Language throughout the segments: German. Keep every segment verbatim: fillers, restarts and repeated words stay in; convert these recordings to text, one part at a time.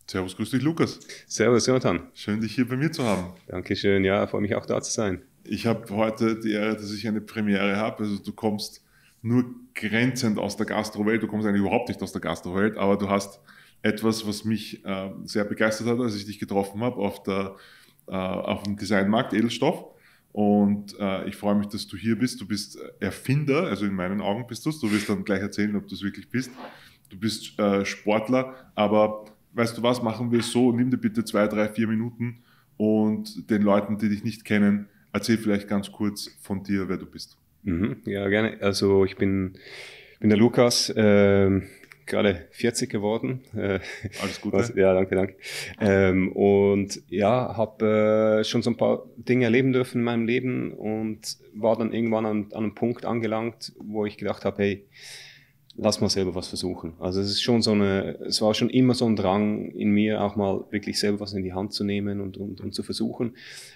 Servus, grüß dich, Lukas. Servus, Jonathan. Schön, dich hier bei mir zu haben. Dankeschön, ja, freue mich auch da zu sein. Ich habe heute die Ehre, dass ich eine Premiere habe. Also du kommst nur grenzend aus der Gastrowelt, du kommst eigentlich überhaupt nicht aus der Gastrowelt, aber du hast etwas, was mich äh, sehr begeistert hat, als ich dich getroffen habe auf, der, äh, auf dem Designmarkt Edelstoff. Und äh, ich freue mich, dass du hier bist. Du bist Erfinder, also in meinen Augen bist du es. Du wirst dann gleich erzählen, ob du es wirklich bist. Du bist äh, Sportler, aber weißt du was, machen wir es so, nimm dir bitte zwei, drei, vier Minuten und den Leuten, die dich nicht kennen, erzähl vielleicht ganz kurz von dir, wer du bist. Mhm, ja, gerne. Also ich bin, bin der Lukas, äh, gerade vierzig geworden. Äh, Alles Gute. Was, ja, danke, danke. Ähm, und ja, habe äh, schon so ein paar Dinge erleben dürfen in meinem Leben und war dann irgendwann an, an einem Punkt angelangt, wo ich gedacht habe, hey, lass mal selber was versuchen. Also es ist schon so eine, es war schon immer so ein Drang in mir, auch mal wirklich selber was in die Hand zu nehmen und, und, und zu versuchen.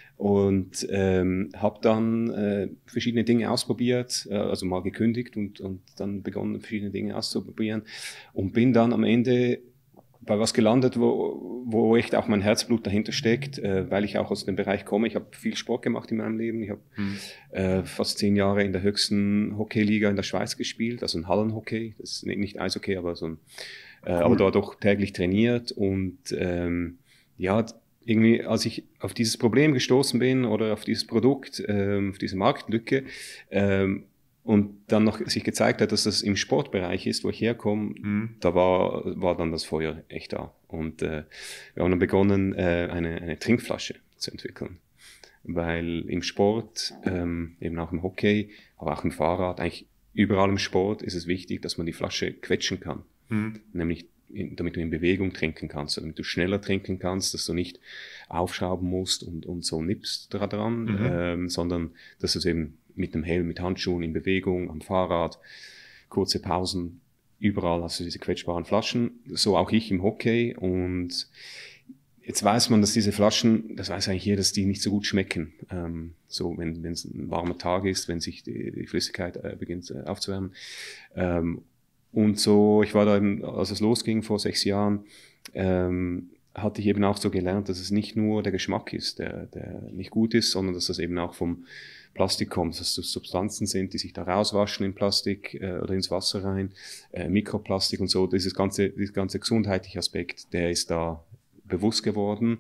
Und ähm, habe dann äh, verschiedene Dinge ausprobiert, äh, also mal gekündigt und, und dann begonnen, verschiedene Dinge auszuprobieren und bin dann am Ende bei was gelandet, wo, wo echt auch mein Herzblut dahinter steckt, äh, weil ich auch aus dem Bereich komme. Ich habe viel Sport gemacht in meinem Leben. Ich habe hm. äh, fast zehn Jahre in der höchsten Hockeyliga in der Schweiz gespielt, also ein Hallenhockey. Das ist nicht Eishockey, aber so ein, äh, cool. aber dort auch täglich trainiert. Und ähm, ja, irgendwie, als ich auf dieses Problem gestoßen bin oder auf dieses Produkt, ähm, auf diese Marktlücke, ähm, und dann noch sich gezeigt hat, dass das im Sportbereich ist, wo ich herkomme, mhm. da war, war dann das Feuer echt da. Und äh, wir haben dann begonnen, äh, eine, eine Trinkflasche zu entwickeln. Weil im Sport, ähm, eben auch im Hockey, aber auch im Fahrrad, eigentlich überall im Sport ist es wichtig, dass man die Flasche quetschen kann. Mhm. Nämlich in, damit du in Bewegung trinken kannst, damit du schneller trinken kannst, dass du nicht aufschrauben musst und, und so nippst dran, mhm. ähm, sondern dass du es eben mit dem Helm, mit Handschuhen, in Bewegung, am Fahrrad, kurze Pausen, überall hast du diese quetschbaren Flaschen, so auch ich im Hockey. Und jetzt weiß man, dass diese Flaschen, das weiß eigentlich jeder, dass die nicht so gut schmecken. Ähm, so, wenn es ein warmer Tag ist, wenn sich die, die Flüssigkeit äh, beginnt äh, aufzuwärmen. Ähm, und so, ich war da eben, als es losging vor sechs Jahren, ähm, hatte ich eben auch so gelernt, dass es nicht nur der Geschmack ist, der, der nicht gut ist, sondern dass das eben auch vom Plastik kommt, dass das Substanzen sind, die sich da rauswaschen in Plastik äh, oder ins Wasser rein, äh, Mikroplastik und so. Dieses ganze, dieser ganze gesundheitliche Aspekt, der ist da bewusst geworden.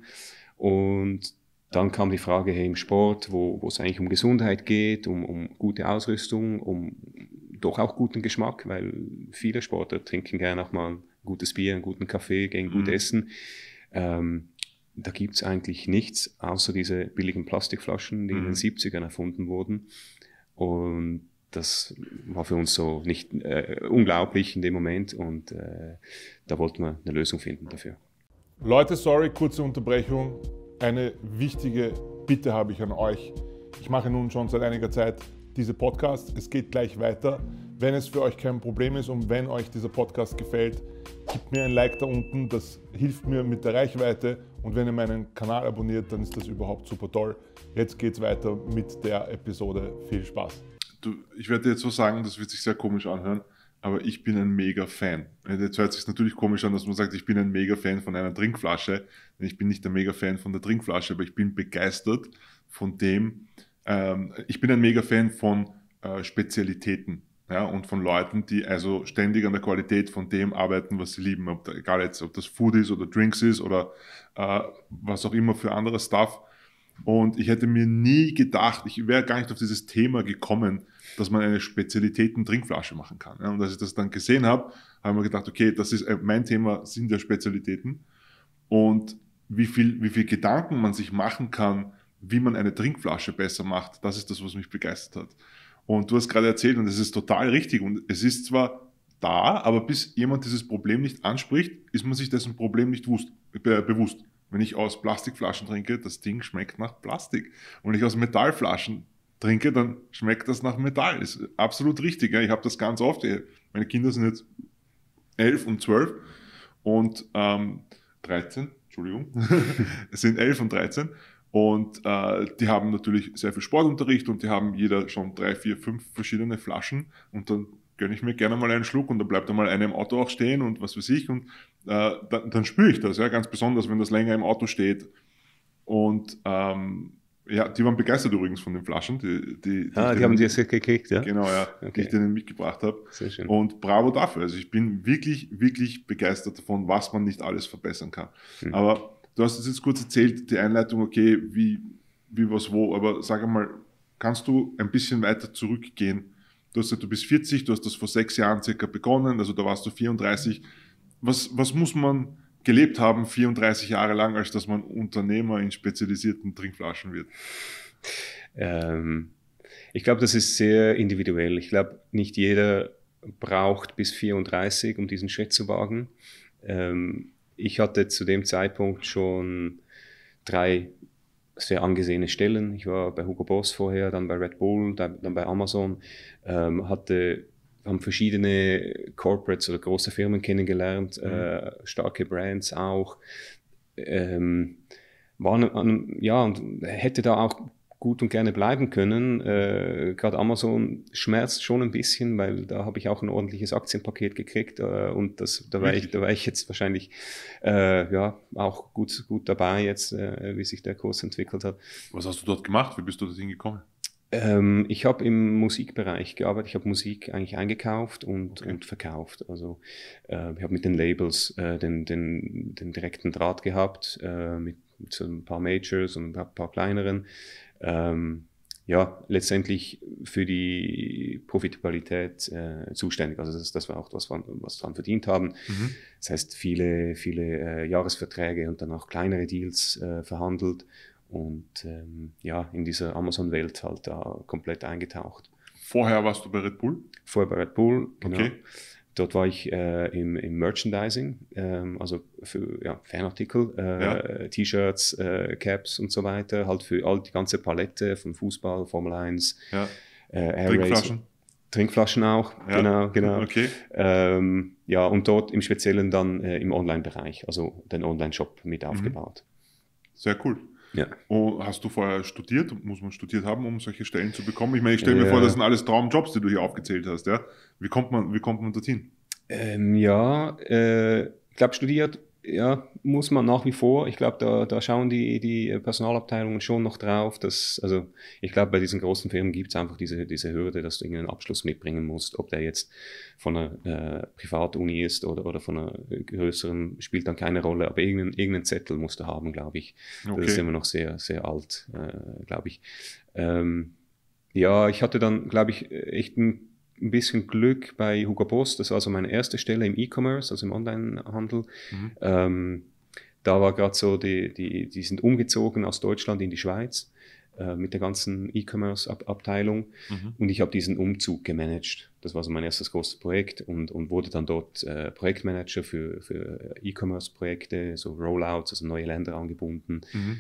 Und dann kam die Frage, hey, im Sport, wo, wo es eigentlich um Gesundheit geht, um, um gute Ausrüstung, um doch auch guten Geschmack, weil viele Sportler trinken gerne auch mal ein gutes Bier, einen guten Kaffee, gehen gut mhm. essen. Ähm, Da gibt's eigentlich nichts, außer diese billigen Plastikflaschen, die mhm. in den siebzigern erfunden wurden. Und das war für uns so nicht äh, unglaublich in dem Moment. Und äh, da wollten wir eine Lösung finden dafür. Leute, sorry, kurze Unterbrechung. Eine wichtige Bitte habe ich an euch. Ich mache nun schon seit einiger Zeit diese Podcasts. Es geht gleich weiter. Wenn es für euch kein Problem ist und wenn euch dieser Podcast gefällt, gebt mir ein Like da unten, das hilft mir mit der Reichweite und wenn ihr meinen Kanal abonniert, dann ist das überhaupt super toll. Jetzt geht's weiter mit der Episode. Viel Spaß. Du, ich werde dir jetzt so sagen, das wird sich sehr komisch anhören, aber ich bin ein Mega-Fan. Jetzt hört es sich natürlich komisch an, dass man sagt, ich bin ein Mega-Fan von einer Trinkflasche. Ich bin nicht ein Mega-Fan von der Trinkflasche, aber ich bin begeistert von dem, ähm, ich bin ein Mega-Fan von äh, Spezialitäten. Ja, und von Leuten, die also ständig an der Qualität von dem arbeiten, was sie lieben. Ob da, egal jetzt, ob das Food ist oder Drinks ist oder äh, was auch immer für andere Stuff. Und ich hätte mir nie gedacht, ich wäre gar nicht auf dieses Thema gekommen, dass man eine Spezialitäten-Trinkflasche machen kann. Ja, und als ich das dann gesehen habe, habe ich mir gedacht, okay, das ist äh, mein Thema, sind ja Spezialitäten. Und wie viel, wie viel Gedanken man sich machen kann, wie man eine Trinkflasche besser macht, das ist das, was mich begeistert hat. Und du hast gerade erzählt, und das ist total richtig, und es ist zwar da, aber bis jemand dieses Problem nicht anspricht, ist man sich dessen Problem nicht wusst, be- bewusst. Wenn ich aus Plastikflaschen trinke, das Ding schmeckt nach Plastik. Und wenn ich aus Metallflaschen trinke, dann schmeckt das nach Metall. Das ist absolut richtig. Ich habe das ganz oft. Meine Kinder sind jetzt elf und zwölf und ähm, dreizehn, Entschuldigung, es sind elf und dreizehn. Und äh, die haben natürlich sehr viel Sportunterricht und die haben jeder schon drei, vier, fünf verschiedene Flaschen und dann gönne ich mir gerne mal einen Schluck und da bleibt einmal einer im Auto auch stehen und was weiß ich und äh, dann, dann spüre ich das, ja, ganz besonders, wenn das länger im Auto steht. Und ähm, ja, die waren begeistert übrigens von den Flaschen. Die, die, die, ah, die haben die jetzt gekriegt, ja? Genau, ja, okay. die ich denen mitgebracht habe. Sehr schön. Und bravo dafür. Also ich bin wirklich, wirklich begeistert davon, was man nicht alles verbessern kann. Mhm. Aber du hast es jetzt kurz erzählt, die Einleitung, okay, wie, wie was wo, aber sag einmal, kannst du ein bisschen weiter zurückgehen? Du hast gesagt, du bist vierzig, du hast das vor sechs Jahren circa begonnen, also da warst du vierunddreißig. Was, was muss man gelebt haben, vierunddreißig Jahre lang, als dass man Unternehmer in spezialisierten Trinkflaschen wird? Ähm, ich glaube, das ist sehr individuell. Ich glaube, nicht jeder braucht bis vierunddreißig, um diesen Schritt zu wagen. Ähm, ich hatte zu dem Zeitpunkt schon drei sehr angesehene Stellen. Ich war bei Hugo Boss vorher, dann bei Red Bull, dann, dann bei Amazon, ähm, hatte haben verschiedene Corporates oder große Firmen kennengelernt, mhm. äh, starke Brands auch. Ähm, waren an, ja, und hätte da auch gut und gerne bleiben können. Äh, Gerade Amazon schmerzt schon ein bisschen, weil da habe ich auch ein ordentliches Aktienpaket gekriegt äh, und das, da war ich, da war ich jetzt wahrscheinlich äh, ja, auch gut, gut dabei jetzt, äh, wie sich der Kurs entwickelt hat. Was hast du dort gemacht? Wie bist du dorthin gekommen? Ähm, ich habe im Musikbereich gearbeitet. Ich habe Musik eigentlich eingekauft und, okay. und verkauft. Also äh, ich habe mit den Labels äh, den, den, den direkten Draht gehabt, äh, mit, mit so ein paar Majors und ein paar kleineren. Ähm, ja, letztendlich für die Profitabilität äh, zuständig. Also das, das war auch das, was wir dran verdient haben. Mhm. Das heißt, viele, viele äh, Jahresverträge und dann auch kleinere Deals äh, verhandelt. Und ähm, ja, in dieser Amazon-Welt halt da komplett eingetaucht. Vorher warst du bei Red Bull? Vorher bei Red Bull, genau. Okay. Dort war ich äh, im, im Merchandising, ähm, also für ja, Fanartikel, äh, ja. T-Shirts, äh, Caps und so weiter, halt für all die ganze Palette von Fußball, Formel eins, ja. äh, Air Trinkflaschen? Race. Trinkflaschen auch, ja. genau, genau. Okay. Ähm, ja, und dort im Speziellen dann äh, im Online-Bereich, also den Online-Shop mit aufgebaut. Sehr cool. Ja. Und hast du vorher studiert? Muss man studiert haben, um solche Stellen zu bekommen? Ich meine, ich stelle mir ja. vor, das sind alles Traumjobs, die du hier aufgezählt hast. Ja? Wie kommt man, wie kommt man dorthin? Ähm, ja, äh, ich glaube, studiert ja, muss man nach wie vor. Ich glaube, da, da schauen die, die Personalabteilungen schon noch drauf. Dass, also ich glaube, bei diesen großen Firmen gibt es einfach diese, diese Hürde, dass du irgendeinen Abschluss mitbringen musst. Ob der jetzt von einer äh, Privatuni ist oder, oder von einer größeren, spielt dann keine Rolle. Aber irgendeinen, irgendeinen Zettel musst du haben, glaube ich. Okay. Das ist immer noch sehr, sehr alt, äh, glaube ich. Ähm, ja, ich hatte dann, glaube ich, echt ein ein bisschen Glück bei Hugo Boss. Das war also meine erste Stelle im E-Commerce, also im Onlinehandel. Mhm. Ähm, da war gerade so, die, die, die sind umgezogen aus Deutschland in die Schweiz äh, mit der ganzen E-Commerce-Abteilung. Mhm. Und ich habe diesen Umzug gemanagt. Das war so mein erstes großes Projekt und, und wurde dann dort äh, Projektmanager für, für E-Commerce-Projekte, so Rollouts, also neue Länder angebunden. Mhm.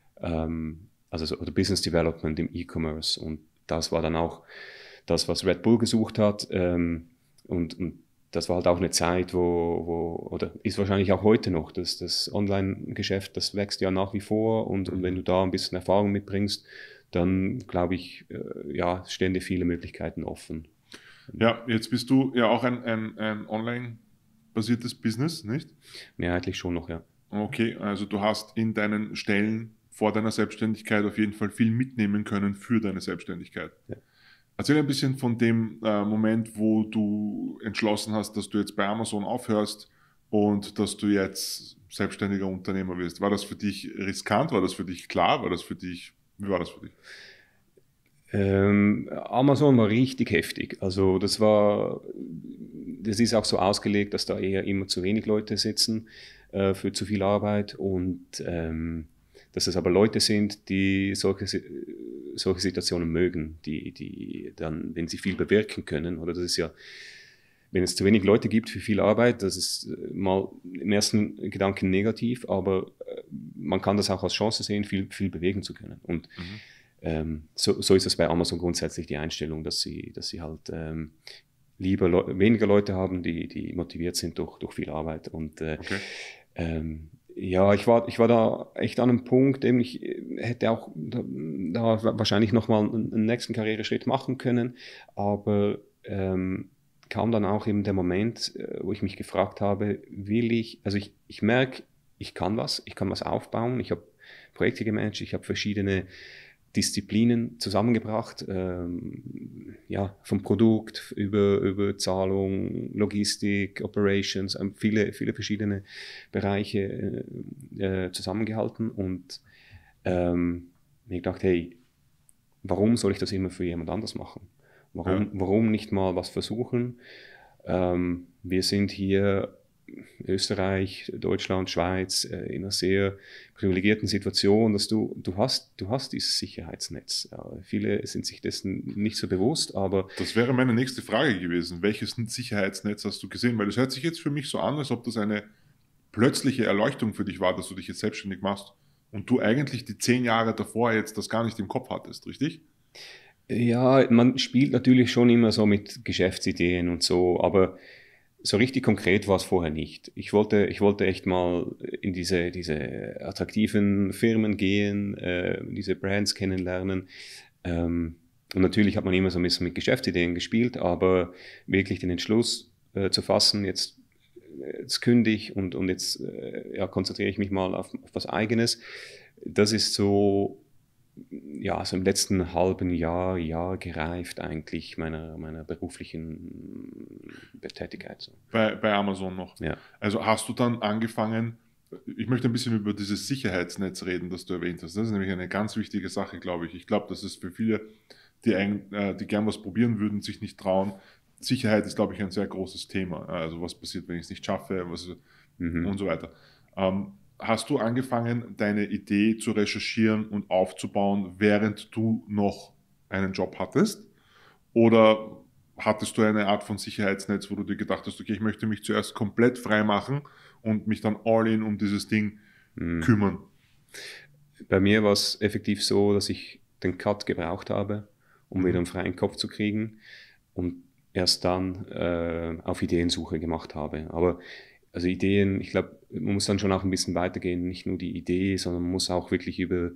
Ähm, also so, oder Business Development im E-Commerce. Und das war dann auch das, was Red Bull gesucht hat, ähm, und, und das war halt auch eine Zeit, wo, wo oder ist wahrscheinlich auch heute noch, dass das Online-Geschäft, das wächst ja nach wie vor und, und wenn du da ein bisschen Erfahrung mitbringst, dann glaube ich, äh, ja, stehen dir viele Möglichkeiten offen. Ja, jetzt bist du ja auch ein, ein, ein online-basiertes Business, nicht? Mehrheitlich schon noch, ja. Okay, also du hast in deinen Stellen vor deiner Selbstständigkeit auf jeden Fall viel mitnehmen können für deine Selbstständigkeit. Ja. Erzähl ein bisschen von dem äh, Moment, wo du entschlossen hast, dass du jetzt bei Amazon aufhörst und dass du jetzt selbstständiger Unternehmer wirst. War das für dich riskant? War das für dich klar? War das für dich, wie war das für dich? Ähm, Amazon war richtig heftig. Also das war, das ist auch so ausgelegt, dass da eher immer zu wenig Leute sitzen äh, für zu viel Arbeit und ähm, dass es aber Leute sind, die solche, solche Situationen mögen, die, die dann, wenn sie viel bewirken können, oder das ist ja, wenn es zu wenig Leute gibt für viel Arbeit, das ist mal im ersten Gedanken negativ, aber man kann das auch als Chance sehen, viel, viel bewegen zu können. Und mhm. ähm, so, so ist es bei Amazon grundsätzlich die Einstellung, dass sie, dass sie halt ähm, lieber Le- weniger Leute haben, die, die motiviert sind durch, durch viel Arbeit. Und äh, okay. ähm, Ja, ich war, ich war da echt an einem Punkt, eben ich hätte auch da, da wahrscheinlich nochmal einen, einen nächsten Karriereschritt machen können, aber ähm, kam dann auch eben der Moment, wo ich mich gefragt habe, will ich, also ich, ich merke, ich kann was, ich kann was aufbauen, ich habe Projekte gemanagt, ich habe verschiedene Disziplinen zusammengebracht, ähm, ja, vom Produkt über, über Zahlung, Logistik, Operations, ähm, viele, viele verschiedene Bereiche äh, zusammengehalten und ähm, mir gedacht, hey, warum soll ich das immer für jemand anders machen? Warum, ja. warum nicht mal was versuchen? Ähm, wir sind hier Österreich, Deutschland, Schweiz äh, in einer sehr privilegierten Situation, dass du, du hast, du hast dieses Sicherheitsnetz. Ja, viele sind sich dessen nicht so bewusst, aber... Das wäre meine nächste Frage gewesen. Welches Sicherheitsnetz hast du gesehen? Weil das hört sich jetzt für mich so an, als ob das eine plötzliche Erleuchtung für dich war, dass du dich jetzt selbstständig machst und du eigentlich die zehn Jahre davor jetzt das gar nicht im Kopf hattest, richtig? Ja, man spielt natürlich schon immer so mit Geschäftsideen und so, aber so richtig konkret war es vorher nicht. Ich wollte, ich wollte echt mal in diese, diese attraktiven Firmen gehen, äh, diese Brands kennenlernen. Ähm, und natürlich hat man immer so ein bisschen mit Geschäftsideen gespielt, aber wirklich den Entschluss äh, zu fassen, jetzt, jetzt kündige ich und, und jetzt äh, ja, konzentriere ich mich mal auf, auf was Eigenes. Das ist so, ja, so im letzten halben Jahr, Jahr gereift eigentlich meiner, meiner beruflichen Tätigkeit. So. Bei, bei Amazon noch? Ja. Also hast du dann angefangen, ich möchte ein bisschen über dieses Sicherheitsnetz reden, das du erwähnt hast. Das ist nämlich eine ganz wichtige Sache, glaube ich. Ich glaube, das ist für viele, die, ein, die gern was probieren würden, sich nicht trauen. Sicherheit ist, glaube ich, ein sehr großes Thema. Also was passiert, wenn ich es nicht schaffe, was, mhm. und so weiter. Ähm, Hast du angefangen, deine Idee zu recherchieren und aufzubauen, während du noch einen Job hattest? Oder hattest du eine Art von Sicherheitsnetz, wo du dir gedacht hast, okay, ich möchte mich zuerst komplett frei machen und mich dann all in um dieses Ding mhm. kümmern? Bei mir war es effektiv so, dass ich den Cut gebraucht habe, um mhm. wieder einen freien Kopf zu kriegen und erst dann äh, auf Ideensuche gemacht habe. Aber also Ideen, ich glaube, man muss dann schon auch ein bisschen weitergehen, nicht nur die Idee, sondern man muss auch wirklich über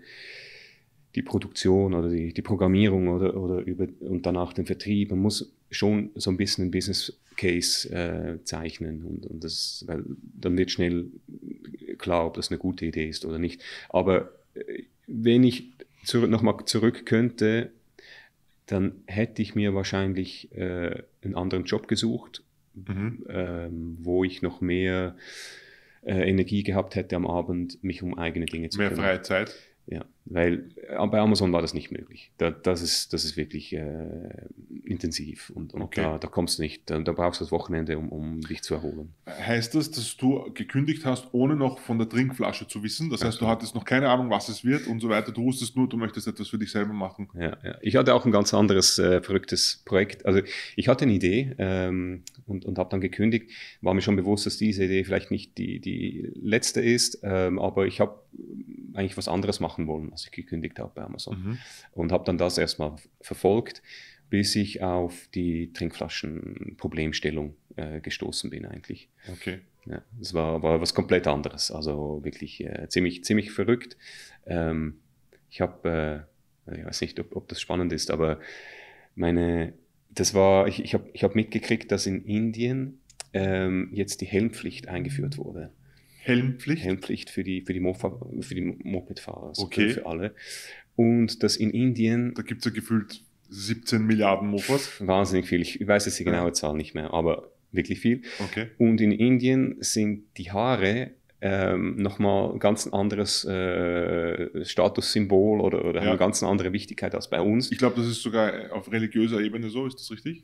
die Produktion oder die, die Programmierung oder, oder über und danach den Vertrieb, man muss schon so ein bisschen einen Business Case äh, zeichnen und, und das, weil dann wird schnell klar, ob das eine gute Idee ist oder nicht. Aber äh, wenn ich zu, nochmal zurück könnte, dann hätte ich mir wahrscheinlich äh, einen anderen Job gesucht, Mhm. Ähm, wo ich noch mehr äh, Energie gehabt hätte am Abend, mich um eigene Dinge zu mehr kümmern. Mehr freie Zeit? Ja, weil äh, bei Amazon war das nicht möglich. Da, das, ist, das ist wirklich äh, intensiv und, und okay. da, da kommst du nicht, da, da brauchst du das Wochenende, um, um dich zu erholen. Heißt das, dass du gekündigt hast, ohne noch von der Trinkflasche zu wissen? Das heißt, also, du hattest noch keine Ahnung, was es wird und so weiter. Du wusstest nur, du möchtest etwas für dich selber machen. Ja, ja. Ich hatte auch ein ganz anderes äh, verrücktes Projekt. Also ich hatte eine Idee ähm, und, und habe dann gekündigt. War mir schon bewusst, dass diese Idee vielleicht nicht die, die letzte ist, ähm, aber ich habe eigentlich was anderes machen wollen, als ich gekündigt habe bei Amazon. Mhm. Und habe dann das erstmal verfolgt, bis ich auf die Trinkflaschen-Problemstellung äh, gestoßen bin eigentlich. Okay. Ja, das war, war was komplett anderes, also wirklich äh, ziemlich, ziemlich verrückt. Ähm, ich habe, äh, ich weiß nicht, ob, ob das spannend ist, aber meine, das war, ich, ich habe ich hab mitgekriegt, dass in Indien ähm, jetzt die Helmpflicht eingeführt wurde. Helmpflicht? Helmpflicht für die, für die, Mofa, für die Mopedfahrer, also okay. für alle. Und dass in Indien... Da gibt es ja gefühlt siebzehn Milliarden Mofas. Wahnsinnig viel, ich weiß jetzt die genaue ja. Zahl nicht mehr, aber wirklich viel. Okay. Und in Indien sind die Haare ähm, nochmal ein ganz anderes äh, Statussymbol oder, oder ja. haben eine ganz andere Wichtigkeit als bei uns. Ich glaube, das ist sogar auf religiöser Ebene so, ist das richtig?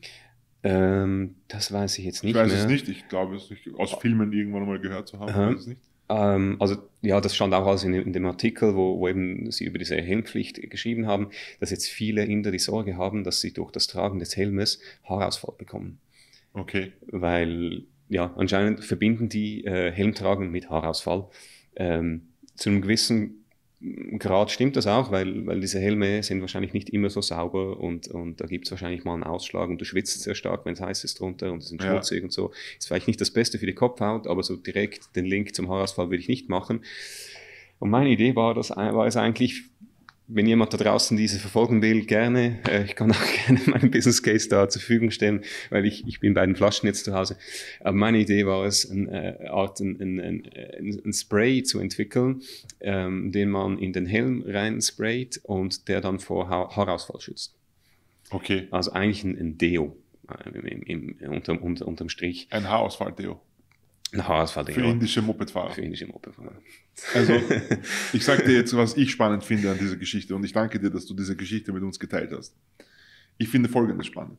Ähm, das weiß ich jetzt nicht mehr. Ich weiß mehr. es nicht, ich glaube es nicht, aus Filmen irgendwann mal gehört zu haben, ich weiß es nicht. Ähm, also ja, das stand auch also in, in dem Artikel, wo, wo eben sie über diese Helmpflicht geschrieben haben, dass jetzt viele Inder die Sorge haben, dass sie durch das Tragen des Helmes Haarausfall bekommen. Okay. Weil ja, anscheinend verbinden die äh, Helmtragen mit Haarausfall. Ähm, zu einem gewissen Grad stimmt das auch, weil, weil diese Helme sind wahrscheinlich nicht immer so sauber und, und da gibt es wahrscheinlich mal einen Ausschlag und du schwitzt sehr stark, wenn es heiß ist drunter und es sind schmutzig ja. und so. Ist vielleicht nicht das Beste für die Kopfhaut, aber so direkt den Link zum Haarausfall würde ich nicht machen. Und meine Idee war, das, war es eigentlich, wenn jemand da draußen diese verfolgen will, gerne. Äh, ich kann auch gerne meinen Business Case da zur Verfügung stellen, weil ich, ich bin bei den Flaschen jetzt zu Hause. Aber meine Idee war es, eine Art, ein, ein, ein, ein Spray zu entwickeln, ähm, den man in den Helm rein sprayt und der dann vor ha- Haarausfall schützt. Okay. Also eigentlich ein, ein Deo äh, im, im, unter, unter, unterm Strich. Ein Haarausfall-Deo. Ein Haarausfall-Deo. Für indische Mopedfahrer. Für indische Mopedfahrer. Also, ich sage dir jetzt, was ich spannend finde an dieser Geschichte und ich danke dir, dass du diese Geschichte mit uns geteilt hast. Ich finde Folgendes spannend.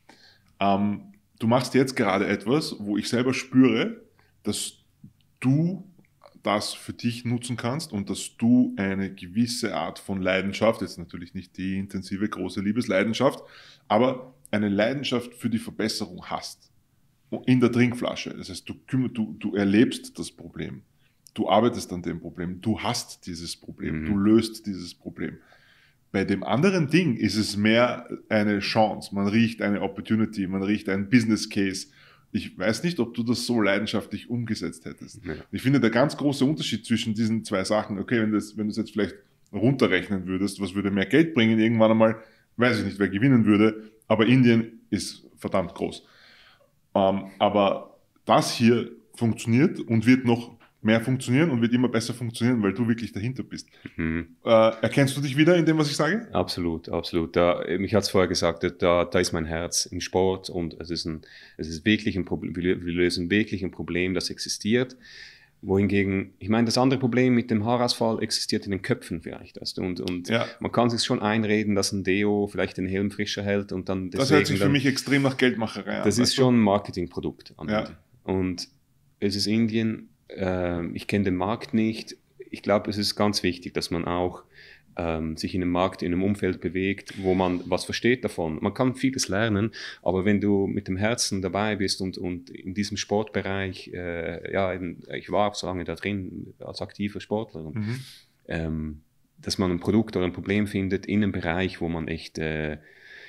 Ähm, du machst jetzt gerade etwas, wo ich selber spüre, dass du das für dich nutzen kannst und dass du eine gewisse Art von Leidenschaft, jetzt natürlich nicht die intensive, große Liebesleidenschaft, aber eine Leidenschaft für die Verbesserung hast. In der Trinkflasche. Das heißt, du, du, du erlebst das Problem. Du arbeitest an dem Problem. Du hast dieses Problem. Mhm. Du löst dieses Problem. Bei dem anderen Ding ist es mehr eine Chance. Man riecht eine Opportunity. Man riecht einen Business Case. Ich weiß nicht, ob du das so leidenschaftlich umgesetzt hättest. Ja. Ich finde, der ganz große Unterschied zwischen diesen zwei Sachen, okay, wenn du es wenn du es jetzt vielleicht runterrechnen würdest, was würde mehr Geld bringen, irgendwann einmal, weiß ich nicht, wer gewinnen würde, aber Indien ist verdammt groß. Um, aber das hier funktioniert und wird noch mehr funktionieren und wird immer besser funktionieren, weil du wirklich dahinter bist. Mhm. Äh, erkennst du dich wieder in dem, was ich sage? Absolut, absolut. Da, ich hatte es vorher gesagt, da, da ist mein Herz im Sport und es ist, ein, es ist wirklich ein Problem, wir lösen wirklich ein Problem, das existiert. Wohingegen, ich meine, das andere Problem mit dem Haarausfall existiert in den Köpfen vielleicht. Weißt du? Und, und ja. man kann sich schon einreden, dass ein Deo vielleicht den Helm frischer hält und dann deswegen... Das hört sich für dann, mich extrem nach Geldmacherei an. Das ist schon ein Marketingprodukt. Ja. Und es ist Indien, äh, ich kenne den Markt nicht. Ich glaube, es ist ganz wichtig, dass man auch ähm, sich in einem Markt, in einem Umfeld bewegt, wo man was versteht davon. Man kann vieles lernen, aber wenn du mit dem Herzen dabei bist und, und in diesem Sportbereich, äh, ja, eben, ich war auch so lange da drin als aktiver Sportler, mhm. ähm, dass man ein Produkt oder ein Problem findet in einem Bereich, wo man echt äh,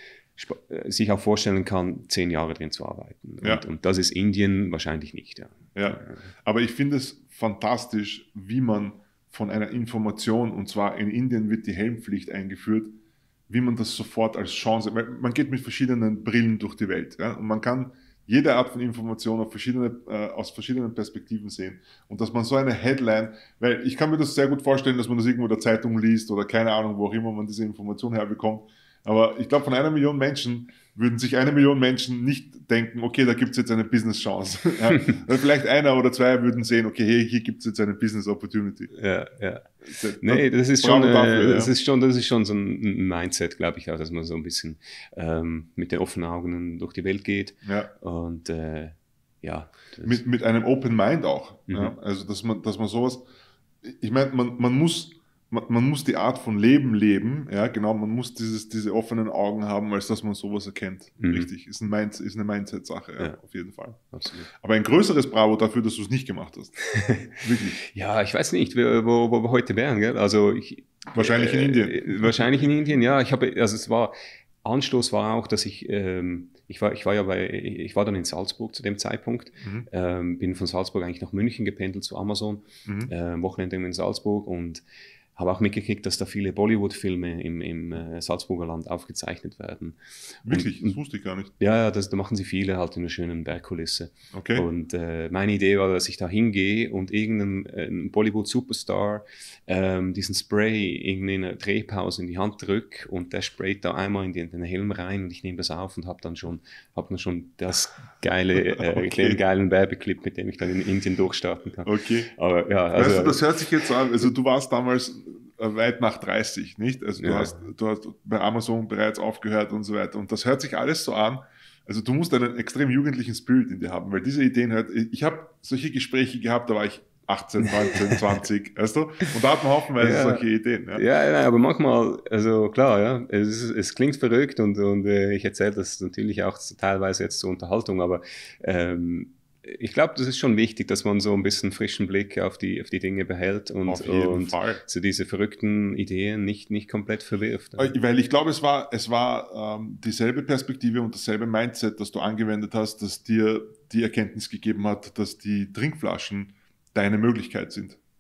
sich auch vorstellen kann, zehn Jahre drin zu arbeiten. Ja. Und, und das ist Indien wahrscheinlich nicht. Ja, ja. Aber ich finde es fantastisch, wie man von einer Information, und zwar in Indien wird die Helmpflicht eingeführt, wie man das sofort als Chance, weil man geht mit verschiedenen Brillen durch die Welt, ja, und man kann jede Art von Information auf verschiedene, äh, aus verschiedenen Perspektiven sehen und dass man so eine Headline, weil ich kann mir das sehr gut vorstellen, dass man das irgendwo in der Zeitung liest oder keine Ahnung, wo auch immer man diese Information herbekommt, aber ich glaube, von einer Million Menschen würden sich eine Million Menschen nicht denken, okay, da gibt es jetzt eine Business-Chance. Ja. Vielleicht einer oder zwei würden sehen, okay, hey, hier gibt es jetzt eine Business-Opportunity. Ja, ja. Das, nee, das ist, schon, dafür, äh, das, ja. ist schon, das ist schon so ein Mindset, glaube ich, auch, dass man so ein bisschen ähm, mit den offenen Augen durch die Welt geht. Ja. Und äh, ja. Mit, mit einem Open Mind auch. Mhm. Ja. Also, dass man, dass man sowas, ich meine, man, man muss Man, man muss die Art von Leben leben, ja, genau, man muss dieses, diese offenen Augen haben, als dass man sowas erkennt. Mhm. Richtig, ist, ein Mind, ist eine Mindset-Sache, ja, ja, auf jeden Fall. Absolut. Aber ein größeres Bravo dafür, dass du es nicht gemacht hast. Wirklich. Ja, ich weiß nicht, wo, wo wir heute wären, gell? Also ich, wahrscheinlich äh, in Indien. Äh, wahrscheinlich in Indien, ja. Ich habe, also es war, Anstoß war auch, dass ich, ähm, ich war, ich war ja bei, ich war dann in Salzburg zu dem Zeitpunkt, mhm. ähm, bin von Salzburg eigentlich nach München gependelt zu Amazon, mhm. äh, Wochenende in Salzburg und habe auch mitgekriegt, dass da viele Bollywood-Filme im, im äh, Salzburger Land aufgezeichnet werden. Wirklich? Und, das wusste ich gar nicht. Ja, ja, das, da machen sie viele halt in einer schönen Bergkulisse. Okay. Und äh, meine Idee war, dass ich da hingehe und irgendeinen äh, Bollywood-Superstar ähm, diesen Spray irgendwie in einer Drehpause in die Hand drücke und der sprayt da einmal in den, in den Helm rein und ich nehme das auf und habe dann schon, hab dann schon das geile, äh, okay. den geilen Werbeclip, mit dem ich dann in Indien durchstarten kann. Okay. Aber ja, also, weißt du, das hört sich jetzt so an, also du warst damals weit nach dreißig, nicht? Also du, ja. hast, du hast bei Amazon bereits aufgehört und so weiter. Und das hört sich alles so an. Also du musst einen extrem jugendlichen Spirit in dir haben, weil diese Ideen hört, ich habe solche Gespräche gehabt, da war ich achtzehn, neunzehn, zwanzig, weißt du? Und da hat man haufenweise ja. solche Ideen. Ja, ja, ja, aber manchmal, also klar, ja, es, ist, es klingt verrückt und, und äh, ich erzähle das natürlich auch teilweise jetzt zur Unterhaltung, aber ähm, ich glaube, das ist schon wichtig, dass man so ein bisschen frischen Blick auf die, auf die Dinge behält und, auf jeden und Fall. so diese verrückten Ideen nicht, nicht komplett verwirft. Weil ich glaube, es war, es war ähm, dieselbe Perspektive und dasselbe Mindset, das du angewendet hast, das dir die Erkenntnis gegeben hat, dass die Trinkflaschen deine Möglichkeit sind. Ja.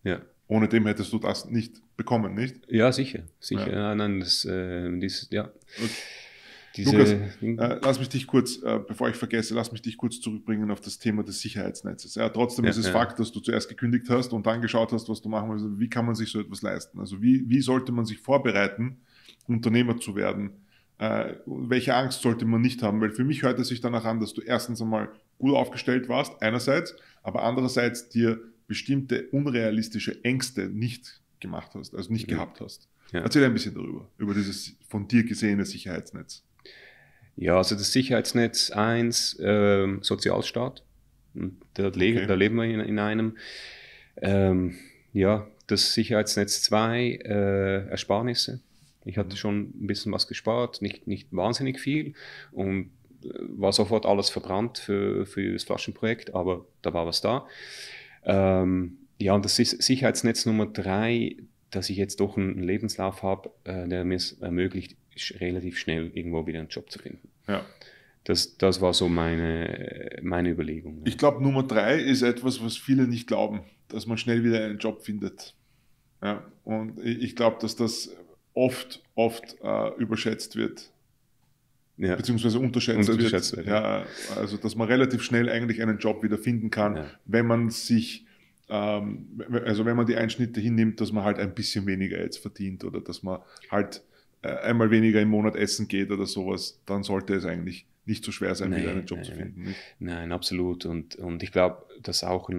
Ohne dem hättest du das nicht bekommen, nicht? Ja, sicher. sicher. Ja. Nein, nein, das, äh, das, ja. Okay. Diese, Lukas, äh, lass mich dich kurz, äh, bevor ich vergesse, lass mich dich kurz zurückbringen auf das Thema des Sicherheitsnetzes. Ja, trotzdem ja, ist es ja. Fakt, dass du zuerst gekündigt hast und dann geschaut hast, was du machen willst. Wie kann man sich so etwas leisten? Also wie, wie sollte man sich vorbereiten, Unternehmer zu werden? Äh, welche Angst sollte man nicht haben? Weil für mich hört es sich danach an, dass du erstens einmal gut aufgestellt warst, einerseits, aber andererseits dir bestimmte unrealistische Ängste nicht gemacht hast, also nicht mhm. gehabt hast. Ja. Erzähl ein bisschen darüber, über dieses von dir gesehene Sicherheitsnetz. Ja, also das Sicherheitsnetz eins, äh, Sozialstaat, da, okay. le- da leben wir in, in einem. Ähm, ja, das Sicherheitsnetz zwei, äh, Ersparnisse. Ich hatte schon ein bisschen was gespart, nicht, nicht wahnsinnig viel und war sofort alles verbrannt für, für das Flaschenprojekt, aber da war was da. Ähm, ja, und das ist Sicherheitsnetz Nummer drei, dass ich jetzt doch einen Lebenslauf habe, äh, der mir es ermöglicht, relativ schnell irgendwo wieder einen Job zu finden. Ja. Das, das war so meine, meine Überlegung. Ich glaube, Nummer drei ist etwas, was viele nicht glauben, dass man schnell wieder einen Job findet. Ja. Und ich glaube, dass das oft, oft äh, überschätzt wird. Ja. Beziehungsweise unterschätzt, unterschätzt wird. wird ja. Ja, also, dass man relativ schnell eigentlich einen Job wieder finden kann, ja. wenn man sich, ähm, also wenn man die Einschnitte hinnimmt, dass man halt ein bisschen weniger jetzt verdient oder dass man halt äh, einmal weniger im Monat essen geht oder sowas, dann sollte es eigentlich nicht so schwer sein, nein, wieder einen Job nein, zu finden. Nicht? Nein, absolut. Und, und ich glaube, dass auch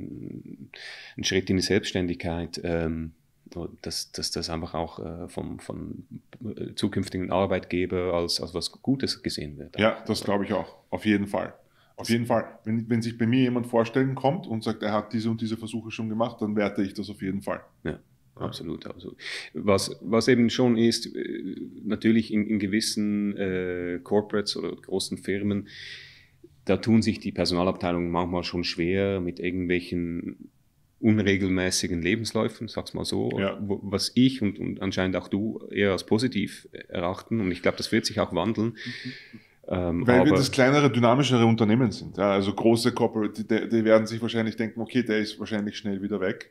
ein, ein Schritt in die Selbstständigkeit, ähm, dass, dass das einfach auch äh, vom, vom zukünftigen Arbeitgeber als, als was Gutes gesehen wird. Ja, das glaube ich auch. Auf jeden Fall. Auf jeden Fall. Wenn, wenn sich bei mir jemand vorstellen kommt und sagt, er hat diese und diese Versuche schon gemacht, dann werte ich das auf jeden Fall. Ja. Absolut, absolut. Was, was eben schon ist, natürlich in, in gewissen äh, Corporates oder großen Firmen, da tun sich die Personalabteilungen manchmal schon schwer mit irgendwelchen unregelmäßigen Lebensläufen, sag's mal so, ja. wo, was ich und, und anscheinend auch du eher als positiv erachten. Und ich glaube, das wird sich auch wandeln. Mhm. Ähm, Weil aber, wir das kleinere, dynamischere Unternehmen sind. Ja, also große Corporate, die, die werden sich wahrscheinlich denken, okay, der ist wahrscheinlich schnell wieder weg.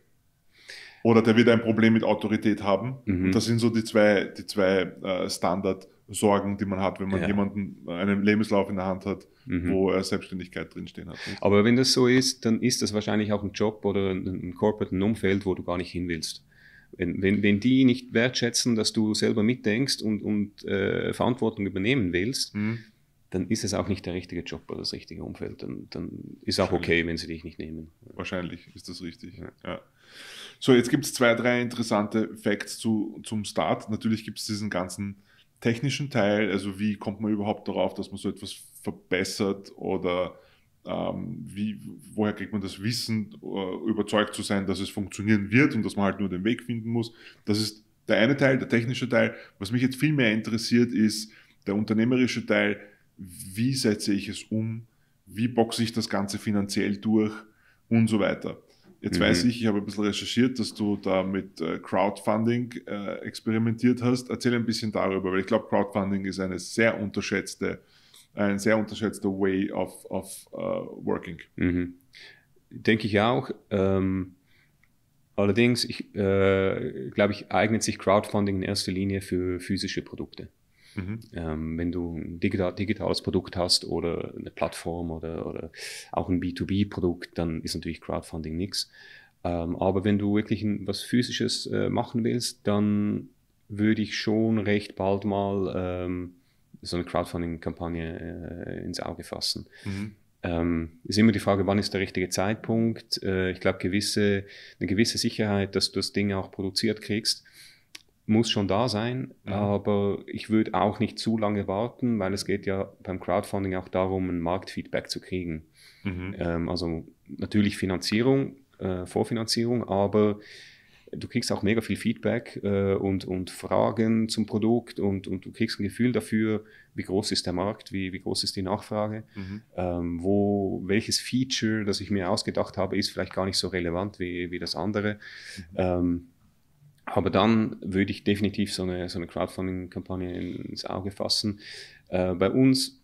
Oder der wird ein Problem mit Autorität haben. Mhm. Und das sind so die zwei, die zwei äh, Standard-Sorgen, die man hat, wenn man ja. jemanden, einen Lebenslauf in der Hand hat, mhm. wo er Selbstständigkeit drinstehen hat. Nicht? Aber wenn das so ist, dann ist das wahrscheinlich auch ein Job oder ein, ein Corporate, ein Umfeld, wo du gar nicht hin willst. Wenn, wenn, wenn die nicht wertschätzen, dass du selber mitdenkst und, und äh, Verantwortung übernehmen willst, mhm. dann ist es auch nicht der richtige Job oder das richtige Umfeld. Dann, dann ist auch okay, wenn sie dich nicht nehmen. Wahrscheinlich ist das richtig. Ja. Ja. So, jetzt gibt es zwei, drei interessante Facts zu, zum Start. Natürlich gibt es diesen ganzen technischen Teil, also wie kommt man überhaupt darauf, dass man so etwas verbessert oder ähm, wie, woher kriegt man das Wissen, äh, überzeugt zu sein, dass es funktionieren wird und dass man halt nur den Weg finden muss. Das ist der eine Teil, der technische Teil. Was mich jetzt viel mehr interessiert, ist der unternehmerische Teil. Wie setze ich es um? Wie boxe ich das Ganze finanziell durch? Und so weiter. Jetzt mhm. weiß ich, ich habe ein bisschen recherchiert, dass du da mit äh, Crowdfunding äh, experimentiert hast. Erzähl ein bisschen darüber, weil ich glaube, Crowdfunding ist eine sehr unterschätzte, ein sehr unterschätzter Way of, of uh, working. Mhm. Denke ich auch. Ähm, allerdings, ich äh, glaube, ich eignet sich Crowdfunding in erster Linie für physische Produkte. Mhm. Ähm, wenn du ein digital, digitales Produkt hast oder eine Plattform oder, oder auch ein B zwei B Produkt, dann ist natürlich Crowdfunding nichts. Ähm, aber wenn du wirklich ein, was Physisches äh, machen willst, dann würde ich schon recht bald mal ähm, so eine Crowdfunding-Kampagne äh, ins Auge fassen. Mhm. Ähm, ist immer die Frage, wann ist der richtige Zeitpunkt? Äh, ich glaube, gewisse, eine gewisse Sicherheit, dass du das Ding auch produziert kriegst, muss schon da sein, mhm. aber ich würde auch nicht zu lange warten, weil es geht ja beim Crowdfunding auch darum, ein Marktfeedback zu kriegen. Mhm. Ähm, also natürlich Finanzierung, äh, Vorfinanzierung, aber du kriegst auch mega viel Feedback äh, und, und Fragen zum Produkt und, und du kriegst ein Gefühl dafür, wie groß ist der Markt, wie, wie groß ist die Nachfrage, mhm. ähm, wo, welches Feature, das ich mir ausgedacht habe, ist vielleicht gar nicht so relevant wie, wie das andere. Mhm. Ähm, Aber dann würde ich definitiv so eine, so eine Crowdfunding-Kampagne ins Auge fassen. Äh, bei uns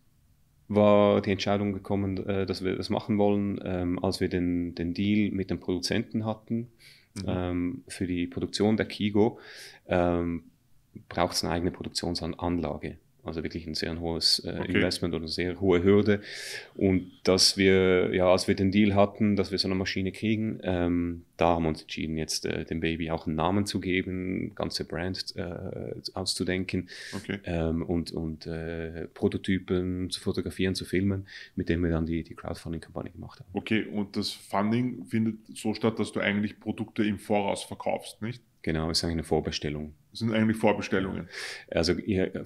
war die Entscheidung gekommen, äh, dass wir das machen wollen, ähm, als wir den, den Deal mit dem Produzenten hatten. Mhm. Ähm, für die Produktion der Kigo ähm, braucht es eine eigene Produktionsanlage. Also wirklich ein sehr hohes äh, okay. Investment oder eine sehr hohe Hürde. Und dass wir, ja, als wir den Deal hatten, dass wir so eine Maschine kriegen, ähm, da haben wir uns entschieden, jetzt äh, dem Baby auch einen Namen zu geben, ganze Brand äh, auszudenken okay. ähm, und, und äh, Prototypen zu fotografieren, zu filmen, mit denen wir dann die, die Crowdfunding-Kampagne gemacht haben. Okay, und das Funding findet so statt, dass du eigentlich Produkte im Voraus verkaufst, nicht? Genau, ist eigentlich eine Vorbestellung. Das sind eigentlich Vorbestellungen. Also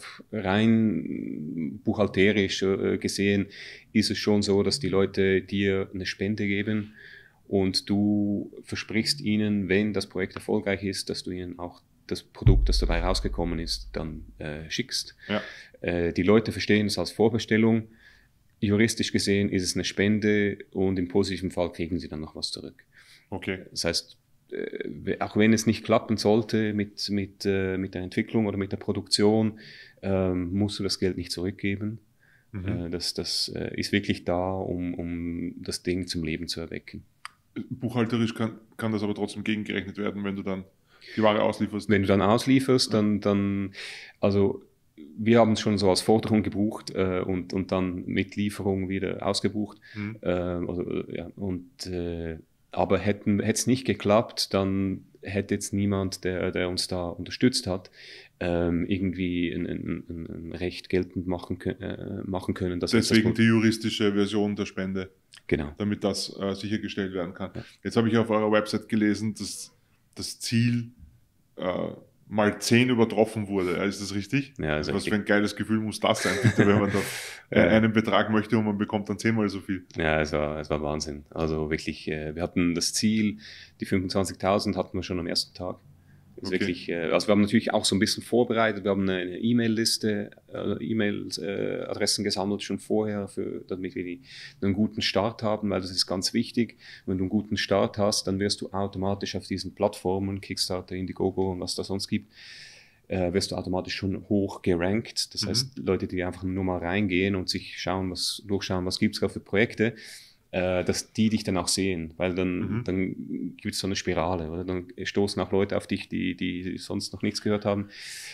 rein buchhalterisch gesehen ist es schon so, dass die Leute dir eine Spende geben und du versprichst ihnen, wenn das Projekt erfolgreich ist, dass du ihnen auch das Produkt, das dabei rausgekommen ist, dann äh, schickst. Ja. Äh, die Leute verstehen es als Vorbestellung. Juristisch gesehen ist es eine Spende und im positiven Fall kriegen sie dann noch was zurück. Okay. Das heißt, auch wenn es nicht klappen sollte mit, mit, äh, mit der Entwicklung oder mit der Produktion, ähm, musst du das Geld nicht zurückgeben. Mhm. Äh, das das äh, ist wirklich da, um, um das Ding zum Leben zu erwecken. Buchhalterisch kann, kann das aber trotzdem gegengerechnet werden, wenn du dann die Ware auslieferst? Wenn du dann auslieferst, ja. dann, dann, also wir haben es schon so als Forderung gebucht äh, und, und dann mit Lieferung wieder ausgebucht. Mhm. Äh, also, ja, und äh, Aber hätte es nicht geklappt, dann hätte jetzt niemand, der, der uns da unterstützt hat, ähm, irgendwie ein, ein, ein Recht geltend machen, äh, machen können. Dass Deswegen das die juristische Version der Spende, genau. damit das äh, sichergestellt werden kann. Ja. Jetzt habe ich auf eurer Website gelesen, dass das Ziel äh, mal zehn übertroffen wurde. Ist das richtig? Ja, also was für ein geiles Gefühl muss das sein, bitte, wenn man da ja. einen Betrag möchte und man bekommt dann zehnmal so viel. Ja, es war, es war Wahnsinn. Also wirklich, äh, wir hatten das Ziel, die fünfundzwanzigtausend hatten wir schon am ersten Tag. Okay. Wirklich, äh, also wir haben natürlich auch so ein bisschen vorbereitet, wir haben eine E-Mail-Liste, äh, E-Mail-Adressen gesammelt schon vorher, für, damit wir die, einen guten Start haben, weil das ist ganz wichtig. Wenn du einen guten Start hast, dann wirst du automatisch auf diesen Plattformen, Kickstarter, Indiegogo und was da sonst gibt, äh, wirst du automatisch schon hoch gerankt. Das mhm. heißt, Leute, die einfach nur mal reingehen und sich schauen, was, durchschauen, was gibt es gerade für Projekte, äh, dass die dich dann auch sehen, weil dann, mhm. dann gibt es so eine Spirale, oder? Dann stoßen auch Leute auf dich, die, die sonst noch nichts gehört haben.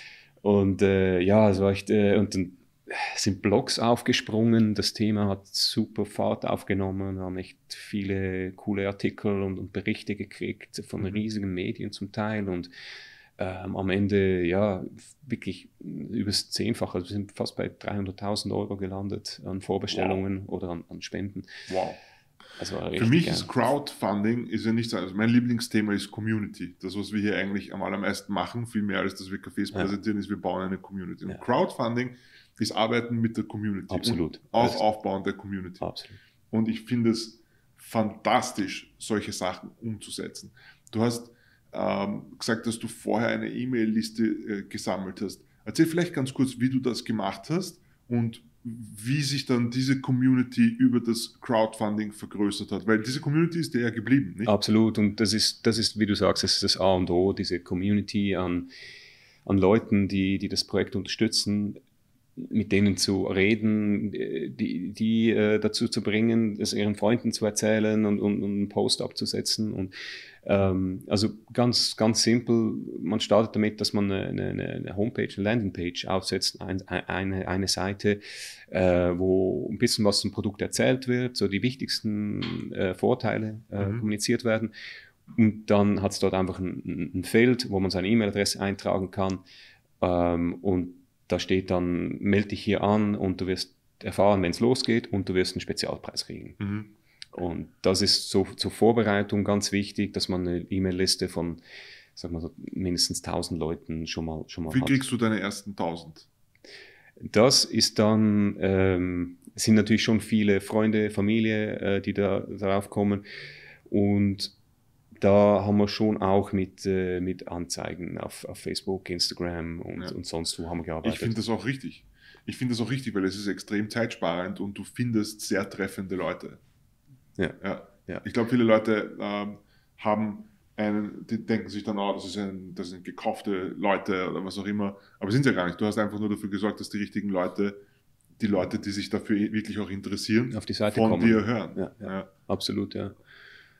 Und äh, ja, es war echt, äh, und dann sind Blogs aufgesprungen, das Thema hat super Fahrt aufgenommen, haben echt viele coole Artikel und, und Berichte gekriegt von riesigen Medien zum Teil und Ähm, am Ende, ja, wirklich übers Zehnfache, also wir sind fast bei dreihunderttausend Euro gelandet an Vorbestellungen wow. oder an, an Spenden. Wow. Also für mich geil. Ist Crowdfunding ist ja nichts, also mein Lieblingsthema ist Community. Das, was wir hier eigentlich am allermeisten machen, viel mehr als dass wir Cafés ja. präsentieren, ist, wir bauen eine Community. Und ja. Crowdfunding ist Arbeiten mit der Community. Absolut. Und auch also, Aufbauen der Community. Absolut. Und ich finde es fantastisch, solche Sachen umzusetzen. Du hast gesagt, dass du vorher eine E-Mail-Liste äh, gesammelt hast. Erzähl vielleicht ganz kurz, wie du das gemacht hast und wie sich dann diese Community über das Crowdfunding vergrößert hat. Weil diese Community ist dir ja geblieben, nicht? Absolut. Und das ist, das ist, wie du sagst, das ist das A und O, diese Community an, an Leuten, die, die das Projekt unterstützen, mit denen zu reden, die, die äh, dazu zu bringen, es ihren Freunden zu erzählen und, und, und einen Post abzusetzen. Und ähm, also ganz, ganz simpel, man startet damit, dass man eine, eine, eine Homepage, eine Landingpage aufsetzt, ein, eine, eine Seite, äh, wo ein bisschen was zum Produkt erzählt wird, so die wichtigsten äh, Vorteile äh, mhm. kommuniziert werden. Und dann hat es dort einfach ein, ein Feld, wo man seine E-Mail-Adresse eintragen kann ähm, und da steht dann, melde dich hier an und du wirst erfahren, wenn es losgeht und du wirst einen Spezialpreis kriegen. Mhm. Und das ist so zur Vorbereitung ganz wichtig, dass man eine E-Mail-Liste von, sag mal so, mindestens tausend Leuten schon mal, schon mal Wie hat. Wie kriegst du deine ersten tausend? Das ist dann, ähm, sind natürlich schon viele Freunde, Familie, äh, die da darauf kommen. Und da haben wir schon auch mit, äh, mit Anzeigen auf, auf Facebook, Instagram und, ja. und sonst wo haben wir gearbeitet. Ich finde das auch richtig. Ich finde das auch richtig, weil es ist extrem zeitsparend und du findest sehr treffende Leute. Ja. Ja. Ja. Ich glaube, viele Leute ähm, haben einen, die denken sich dann, oh, das, ist ein, das sind gekaufte Leute oder was auch immer. Aber sind ja gar nicht. Du hast einfach nur dafür gesorgt, dass die richtigen Leute, die Leute, die sich dafür wirklich auch interessieren, auf die Seite von kommen. dir hören. Ja, ja. Ja. Absolut, ja.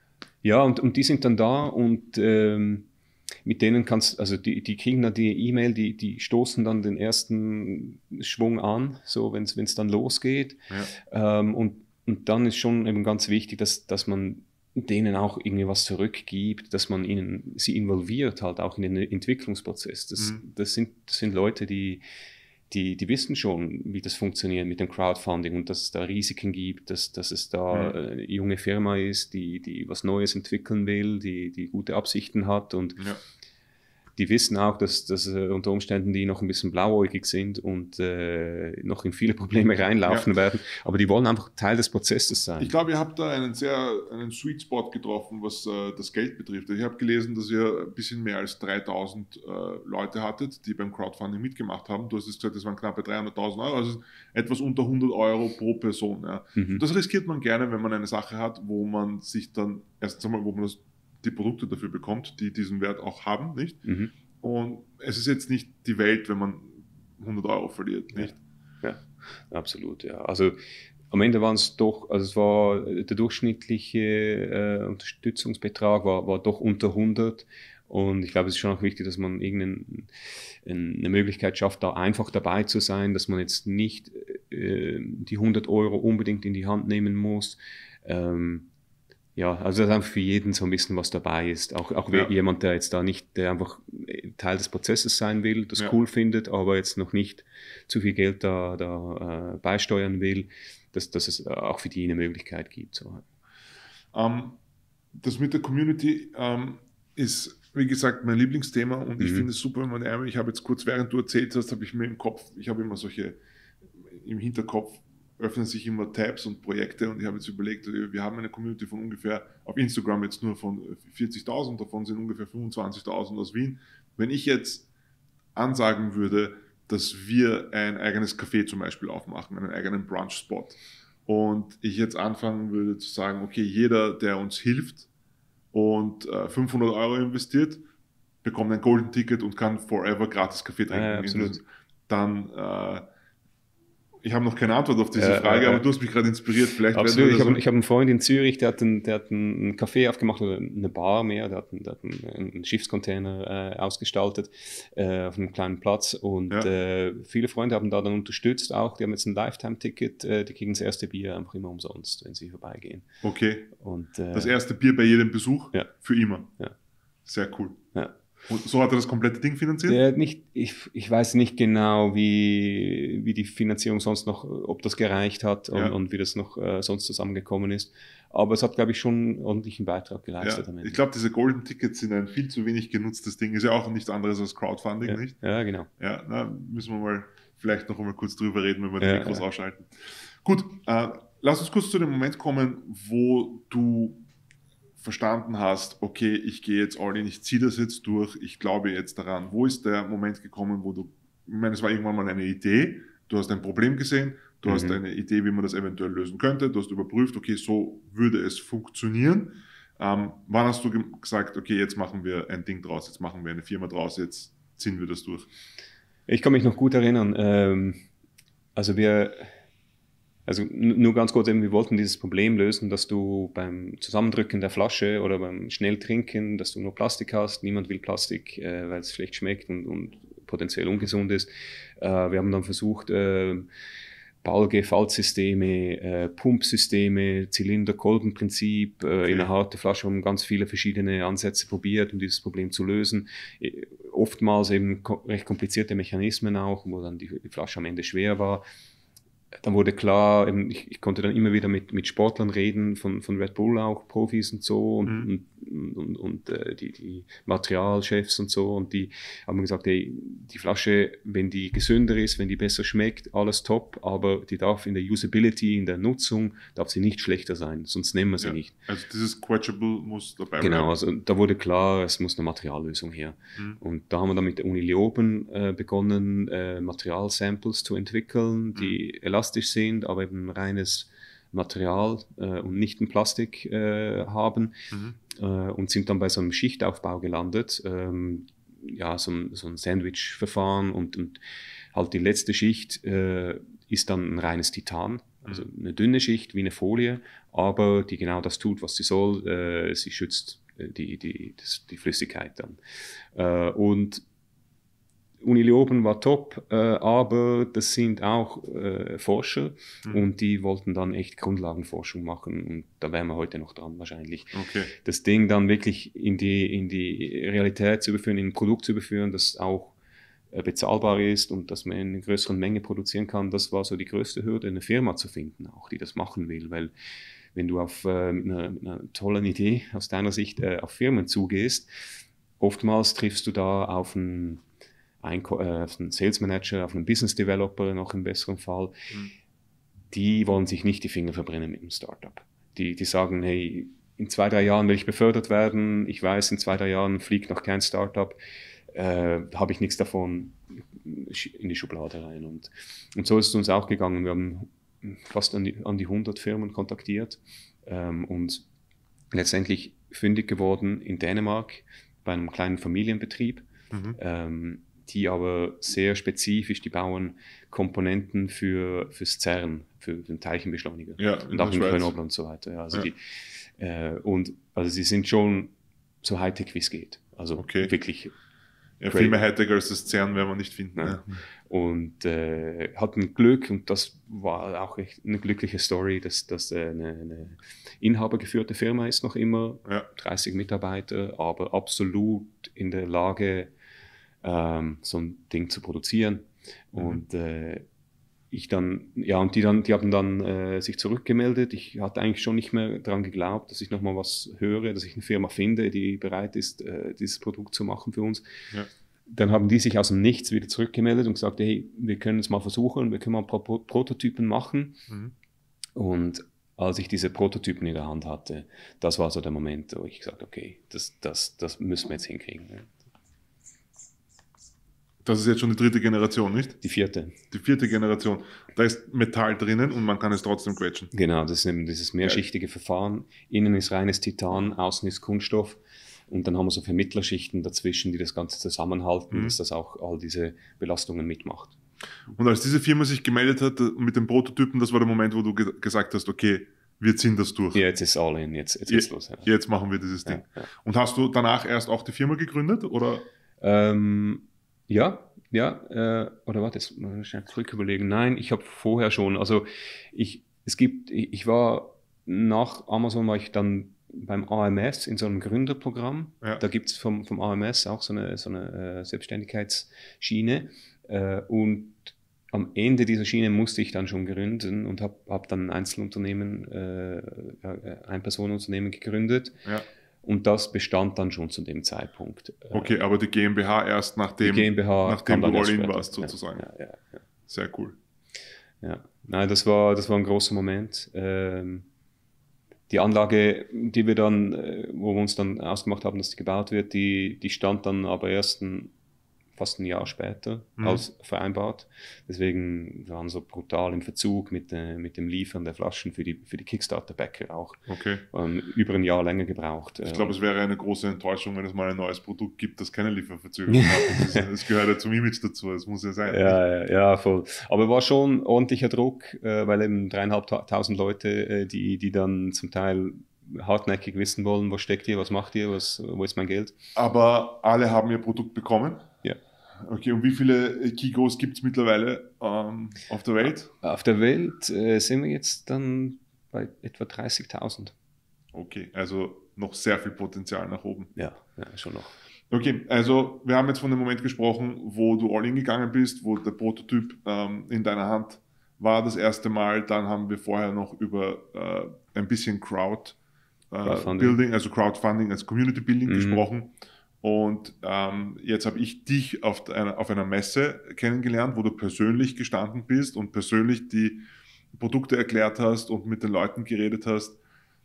Ja, und, und die sind dann da und ähm, mit denen kannst, also die, die kriegen dann die E-Mail, die, die stoßen dann den ersten Schwung an, so wenn es dann losgeht. Ja. Ähm, und, und dann ist schon eben ganz wichtig, dass, dass man denen auch irgendwie was zurückgibt, dass man ihnen, sie involviert halt auch in den Entwicklungsprozess. Das, mhm. das, sind, das sind Leute, die, die, die wissen schon, wie das funktioniert mit dem Crowdfunding und dass es da Risiken gibt, dass, dass es da mhm. eine junge Firma ist, die, die was Neues entwickeln will, die, die gute Absichten hat und ja. die wissen auch, dass, dass äh, unter Umständen die noch ein bisschen blauäugig sind und äh, noch in viele Probleme reinlaufen ja. werden, aber die wollen einfach Teil des Prozesses sein. Ich glaube, ihr habt da einen sehr einen Sweet Spot getroffen, was äh, das Geld betrifft. Ich habe gelesen, dass ihr ein bisschen mehr als dreitausend äh, Leute hattet, die beim Crowdfunding mitgemacht haben. Du hast es gesagt, das waren knappe dreihunderttausend Euro, also etwas unter hundert Euro pro Person. Ja. Mhm. Das riskiert man gerne, wenn man eine Sache hat, wo man sich dann erstens einmal, wo man das die Produkte dafür bekommt, die diesen Wert auch haben, nicht? Mhm. Und es ist jetzt nicht die Welt, wenn man hundert Euro verliert, nicht? Ja, ja, absolut, ja. Also am Ende waren es doch, also es war der durchschnittliche äh, Unterstützungsbetrag war, war doch unter hundert und ich glaube, es ist schon auch wichtig, dass man irgendeine eine Möglichkeit schafft, da einfach dabei zu sein, dass man jetzt nicht äh, die hundert Euro unbedingt in die Hand nehmen muss. Ähm, Ja, also dass einfach für jeden so ein bisschen was dabei ist. Auch, auch ja. jemand, der jetzt da nicht, der einfach Teil des Prozesses sein will, das ja. cool findet, aber jetzt noch nicht zu viel Geld da, da äh, beisteuern will, dass, dass es auch für die eine Möglichkeit gibt. So. Um, das mit der Community um, ist, wie gesagt, mein Lieblingsthema und mhm. ich finde es super, wenn man, ich habe jetzt kurz, während du erzählt hast, habe ich mir im Kopf, ich habe immer solche im Hinterkopf, öffnen sich immer Tabs und Projekte und ich habe jetzt überlegt, wir haben eine Community von ungefähr, auf Instagram jetzt nur von vierzigtausend, davon sind ungefähr fünfundzwanzigtausend aus Wien. Wenn ich jetzt ansagen würde, dass wir ein eigenes Café zum Beispiel aufmachen, einen eigenen Brunch-Spot und ich jetzt anfangen würde zu sagen, okay, jeder, der uns hilft und äh, fünfhundert Euro investiert, bekommt ein Golden Ticket und kann forever gratis Kaffee trinken. Ja, absolut. Dann äh, ich habe noch keine Antwort auf diese Frage, äh, äh, aber du hast mich gerade inspiriert. Vielleicht absolut, ich habe so hab einen Freund in Zürich, der hat einen, der hat einen Café aufgemacht, oder eine Bar mehr, der hat einen, der hat einen, einen Schiffscontainer äh, ausgestaltet äh, auf einem kleinen Platz und ja. äh, viele Freunde haben da dann unterstützt auch, die haben jetzt ein Lifetime-Ticket, äh, die kriegen das erste Bier einfach immer umsonst, wenn sie vorbeigehen. Okay, und, äh, das erste Bier bei jedem Besuch ja. für immer. Ja. Sehr cool. Ja. Und so hat er das komplette Ding finanziert? Der nicht, ich, ich weiß nicht genau, wie, wie die Finanzierung sonst noch, ob das gereicht hat und, ja. und wie das noch äh, sonst zusammengekommen ist. Aber es hat, glaube ich, schon einen ordentlichen Beitrag geleistet. Ja. Ich glaube, diese Golden Tickets sind ein viel zu wenig genutztes Ding. Ist ja auch nichts anderes als Crowdfunding, ja. nicht? Ja, genau. Ja, na, müssen wir mal vielleicht noch einmal kurz drüber reden, wenn wir die ja, Mikros ja. ausschalten. Gut, äh, lass uns kurz zu dem Moment kommen, wo du verstanden hast, okay, ich gehe jetzt all in, ich ziehe das jetzt durch, ich glaube jetzt daran. Wo ist der Moment gekommen, wo du, ich meine, es war irgendwann mal eine Idee, du hast ein Problem gesehen, du mhm. hast eine Idee, wie man das eventuell lösen könnte, du hast überprüft, okay, so würde es funktionieren. Ähm, wann hast du ge- gesagt, okay, jetzt machen wir ein Ding draus, jetzt machen wir eine Firma draus, jetzt ziehen wir das durch? Ich kann mich noch gut erinnern, ähm, also wir... Also nur ganz kurz, eben, wir wollten dieses Problem lösen, dass du beim Zusammendrücken der Flasche oder beim Schnelltrinken, dass du nur Plastik hast. Niemand will Plastik, äh, weil es schlecht schmeckt und, und potenziell ungesund ist. Äh, wir haben dann versucht, äh, Balge, Faltsysteme, äh, Pumpsysteme, Zylinder-Kolbenprinzip, äh, okay. in einer harten Flasche haben ganz viele verschiedene Ansätze probiert, um dieses Problem zu lösen. Äh, oftmals eben ko- recht komplizierte Mechanismen auch, wo dann die, die Flasche am Ende schwer war. Dann wurde klar, ich, ich konnte dann immer wieder mit, mit Sportlern reden, von, von Red Bull auch, Profis und so und, mhm. und, und, und äh, die, die Materialchefs und so und die haben gesagt, hey, die Flasche, wenn die gesünder ist, wenn die besser schmeckt, alles top, aber die darf in der Usability, in der Nutzung, darf sie nicht schlechter sein, sonst nehmen wir sie ja. nicht. Also dieses Quenchable muss dabei Genau, bleiben. also da wurde klar, es muss eine Materiallösung her. Mhm. Und da haben wir dann mit der Uni Leoben äh, begonnen, äh, Materialsamples zu entwickeln, die mhm. elastisch sind, aber eben reines Material äh, und nicht ein Plastik äh, haben mhm. äh, und sind dann bei so einem Schichtaufbau gelandet, ähm, ja, so ein, so ein Sandwich-Verfahren und, und halt die letzte Schicht äh, ist dann ein reines Titan Also eine dünne Schicht wie eine Folie, aber die genau das tut, was sie soll. Äh, sie schützt die, die, das, die Flüssigkeit dann. Äh, und Uni Leoben war top, äh, aber das sind auch äh, Forscher mhm. und die wollten dann echt Grundlagenforschung machen und da wären wir heute noch dran wahrscheinlich. Okay. Das Ding dann wirklich in die, in die Realität zu überführen, in ein Produkt zu überführen, das auch äh, bezahlbar ist und dass man in einer größeren Menge produzieren kann, das war so die größte Hürde, eine Firma zu finden auch, die das machen will, weil wenn du auf, äh, mit, einer, mit einer tollen Idee aus deiner Sicht äh, auf Firmen zugehst, oftmals triffst du da auf einen Ein, äh, auf einen Sales Manager, auf einen Business Developer noch im besseren Fall, mhm. die wollen sich nicht die Finger verbrennen mit einem Startup. Die, die sagen, hey, in zwei, drei Jahren will ich befördert werden, ich weiß, in zwei, drei Jahren fliegt noch kein Startup, äh, habe ich nichts davon, in die Schublade rein. Und, und so ist es uns auch gegangen. Wir haben fast an die, an die hundert Firmen kontaktiert ähm, und letztendlich fündig geworden in Dänemark bei einem kleinen Familienbetrieb. Mhm. Ähm, die aber sehr spezifisch, die bauen Komponenten für, fürs CERN, für den Teilchenbeschleuniger. Ja, und auch in Grenoble und so weiter. Ja, also ja. Die, äh, und also sie sind schon so Hightech, wie es geht. Also okay. wirklich. Ja, viel mehr Hightech als das CERN werden wir nicht finden. Ja. Ja. Und äh, hatten Glück, und das war auch echt eine glückliche Story, dass das äh, eine, eine inhabergeführte Firma ist noch immer, ja. dreißig Mitarbeiter, aber absolut in der Lage, Ähm, so ein Ding zu produzieren. Mhm. Und äh, ich dann, ja, und die dann, die haben dann äh, sich zurückgemeldet. Ich hatte eigentlich schon nicht mehr daran geglaubt, dass ich nochmal was höre, dass ich eine Firma finde, die bereit ist, äh, dieses Produkt zu machen für uns. Ja. Dann haben die sich aus dem Nichts wieder zurückgemeldet und gesagt, hey, wir können es mal versuchen, wir können mal ein paar Pro- Prototypen machen. Mhm. Und als ich diese Prototypen in der Hand hatte, das war so der Moment, wo ich gesagt habe, okay, das, das, das müssen wir jetzt hinkriegen. Das ist jetzt schon die dritte Generation, nicht? Die vierte. Die vierte Generation. Da ist Metall drinnen und man kann es trotzdem quetschen. Genau, das ist eben dieses mehrschichtige Verfahren. Innen ist reines Titan, außen ist Kunststoff. Und dann haben wir so Vermittlerschichten dazwischen, die das Ganze zusammenhalten, mhm. dass das auch all diese Belastungen mitmacht. Und als diese Firma sich gemeldet hat mit den Prototypen, das war der Moment, wo du ge- gesagt hast, okay, wir ziehen das durch. Ja, jetzt ist all in, jetzt, jetzt geht's los. Ja. Jetzt machen wir dieses Ding. Ja, ja. Und hast du danach erst auch die Firma gegründet, oder? Ähm, Ja, ja, äh, oder warte, jetzt muss ich schnell zurück überlegen. Nein, ich habe vorher schon, also ich, es gibt, ich, ich war nach Amazon, war ich dann beim A M S in so einem Gründerprogramm. Ja. Da gibt es vom, vom A M S auch so eine, so eine äh, Selbstständigkeitsschiene. Äh, und am Ende dieser Schiene musste ich dann schon gründen und habe hab dann ein Einzelunternehmen, äh, ein Personenunternehmen gegründet. Ja. Und das bestand dann schon zu dem Zeitpunkt. Okay, aber die GmbH erst nachdem, die GmbH nachdem du All-In warst, sozusagen. Ja, ja, ja. Sehr cool. Ja, nein, das war, das war ein großer Moment. Ähm, die Anlage, die wir dann, wo wir uns dann ausgemacht haben, dass die gebaut wird, die, die stand dann aber erst ein, fast ein Jahr später mhm. als vereinbart. Deswegen waren wir so brutal im Verzug mit, äh, mit dem Liefern der Flaschen für die, für die Kickstarter-Bäcker auch. Okay. Ähm, über ein Jahr länger gebraucht. Ich glaube, es wäre eine große Enttäuschung, wenn es mal ein neues Produkt gibt, das keine Lieferverzögerung hat. Das, das gehört ja zum Image dazu, das muss ja sein. Ja, ja, ja, voll. Aber war schon ordentlicher Druck, äh, weil eben dreieinhalbtausend Leute, äh, die, die dann zum Teil hartnäckig wissen wollen, was steckt hier, was macht ihr, was, wo ist mein Geld. Aber alle haben ihr Produkt bekommen? Ja. Okay, und wie viele Kigos gibt es mittlerweile ähm, auf der Welt? Auf der Welt äh, sind wir jetzt dann bei etwa dreißigtausend. Okay, also noch sehr viel Potenzial nach oben. Ja, ja, schon noch. Okay, also wir haben jetzt von dem Moment gesprochen, wo du all in gegangen bist, wo der Prototyp ähm, in deiner Hand war das erste Mal. Dann haben wir vorher noch über äh, ein bisschen Crowd äh, Building, also Crowdfunding als Community Building mhm. gesprochen. Und ähm, jetzt habe ich dich auf einer, auf einer Messe kennengelernt, wo du persönlich gestanden bist und persönlich die Produkte erklärt hast und mit den Leuten geredet hast.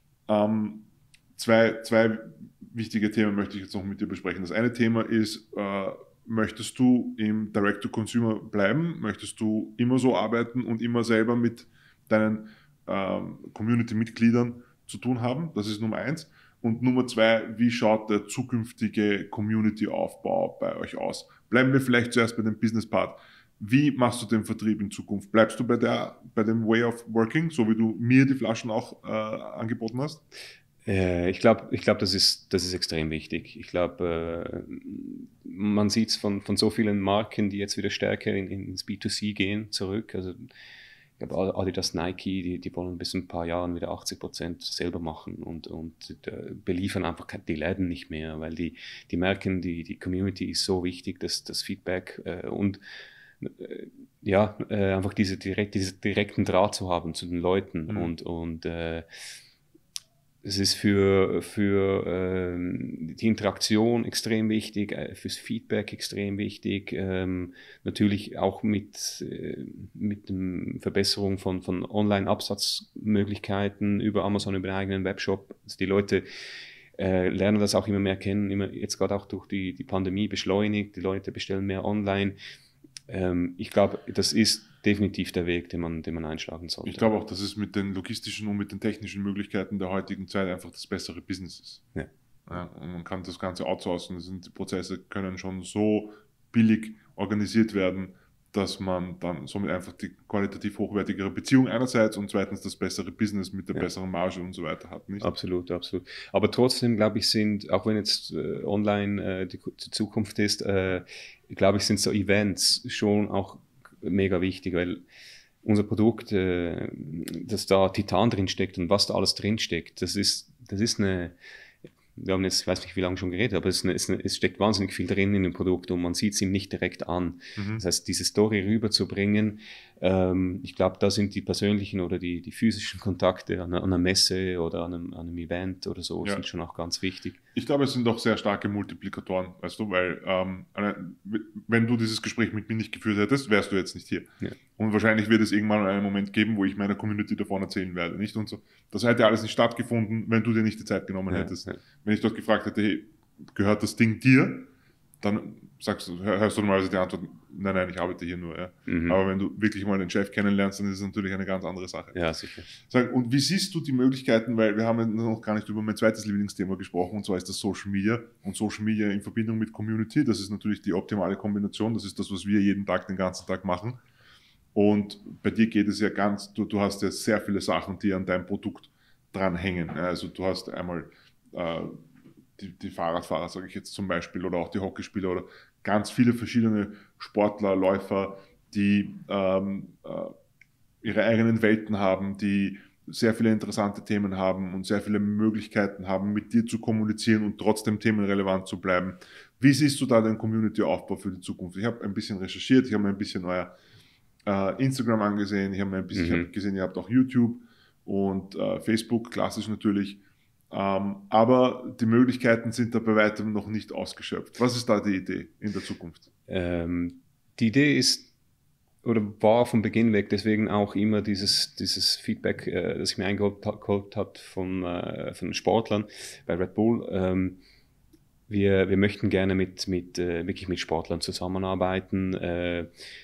Ähm, zwei, zwei wichtige Themen möchte ich jetzt noch mit dir besprechen. Das eine Thema ist, äh, möchtest du im Direct-to-Consumer bleiben? Möchtest du immer so arbeiten und immer selber mit deinen ähm, Community-Mitgliedern zu tun haben? Das ist Nummer eins. Und Nummer zwei, wie schaut der zukünftige Community-Aufbau bei euch aus? Bleiben wir vielleicht zuerst bei dem Business-Part. Wie machst du den Vertrieb in Zukunft? Bleibst du bei, der, bei dem Way of Working, so wie du mir die Flaschen auch äh, angeboten hast? Äh, ich glaube, ich glaub, das, ist, das ist extrem wichtig. Ich glaube, äh, man sieht es von, von so vielen Marken, die jetzt wieder stärker in, ins B zwei C gehen, zurück. Also, ich glaube, Adidas, Nike, die, die wollen bis in ein paar Jahren wieder achtzig Prozent selber machen und, und äh, beliefern einfach die Läden nicht mehr, weil die, die merken, die, die Community ist so wichtig, dass das Feedback äh, und äh, ja, äh, einfach diese direkt, diesen direkten Draht zu haben zu den Leuten. Mhm. und, und äh, es ist für, für ähm, die Interaktion extrem wichtig, äh, fürs Feedback extrem wichtig, ähm, natürlich auch mit, äh, mit der Verbesserung von, von Online-Absatzmöglichkeiten über Amazon, über den eigenen Webshop. Also die Leute äh, lernen das auch immer mehr kennen, immer, jetzt gerade auch durch die, die Pandemie beschleunigt, die Leute bestellen mehr online. Ähm, ich glaube, das ist definitiv der Weg, den man, den man einschlagen sollte. Ich glaube auch, dass es mit den logistischen und mit den technischen Möglichkeiten der heutigen Zeit einfach das bessere Business ist. Ja. Ja, und man kann das Ganze outsourcen. Das sind, die Prozesse können schon so billig organisiert werden, dass man dann somit einfach die qualitativ hochwertigere Beziehung einerseits und zweitens das bessere Business mit der ja. besseren Marge und so weiter hat. Nicht? Absolut, absolut. Aber trotzdem, glaube ich, sind, auch wenn jetzt äh, online äh, die, die Zukunft ist, äh, glaube ich, sind so Events schon auch mega wichtig, weil unser Produkt, äh, dass da Titan drin steckt und was da alles drin steckt, das ist, das ist eine, wir haben jetzt, ich weiß nicht, wie lange schon geredet, aber es, ist eine, es steckt wahnsinnig viel drin in dem Produkt und man sieht es ihm nicht direkt an. Mhm. Das heißt, diese Story rüberzubringen, ähm, ich glaube, da sind die persönlichen oder die, die physischen Kontakte an, an einer Messe oder an einem, an einem Event oder so, ja. sind schon auch ganz wichtig. Ich glaube, es sind auch sehr starke Multiplikatoren, weißt du, weil ähm, wenn du dieses Gespräch mit mir nicht geführt hättest, wärst du jetzt nicht hier. Ja. Und wahrscheinlich wird es irgendwann einen Moment geben, wo ich meiner Community davon erzählen werde, nicht? Und so. Das hätte alles nicht stattgefunden, wenn du dir nicht die Zeit genommen ja, hättest. Ja. Wenn ich dort gefragt hätte, hey, gehört das Ding dir? Dann sagst du, hörst du normalerweise die Antwort, nein, nein, ich arbeite hier nur. Ja. Mhm. Aber wenn du wirklich mal den Chef kennenlernst, dann ist es natürlich eine ganz andere Sache. Ja, sicher. Sag, und wie siehst du die Möglichkeiten, weil wir haben noch gar nicht über mein zweites Lieblingsthema gesprochen, und zwar ist das Social Media. Und Social Media in Verbindung mit Community, das ist natürlich die optimale Kombination, das ist das, was wir jeden Tag, den ganzen Tag machen. Und bei dir geht es ja ganz, du, du hast ja sehr viele Sachen, die an deinem Produkt dranhängen. Also du hast einmal äh, die, die Fahrradfahrer, sage ich jetzt zum Beispiel, oder auch die Hockeyspieler oder ganz viele verschiedene Sportler, Läufer, die ähm, äh, ihre eigenen Welten haben, die sehr viele interessante Themen haben und sehr viele Möglichkeiten haben, mit dir zu kommunizieren und trotzdem themenrelevant zu bleiben. Wie siehst du da den Community-Aufbau für die Zukunft? Ich habe ein bisschen recherchiert, ich habe mir ein bisschen euer äh, Instagram angesehen, ich habe mir ein bisschen, mhm. ich habe gesehen, ihr habt auch YouTube und äh, Facebook, klassisch natürlich. Ähm, aber die Möglichkeiten sind da bei weitem noch nicht ausgeschöpft. Was ist da die Idee in der Zukunft? Ähm, die Idee ist, oder war von Beginn weg, deswegen auch immer dieses, dieses Feedback, äh, das ich mir eingeholt habe von, äh, von Sportlern bei Red Bull. Ähm, wir, wir möchten gerne mit, mit, äh, wirklich mit Sportlern zusammenarbeiten, äh,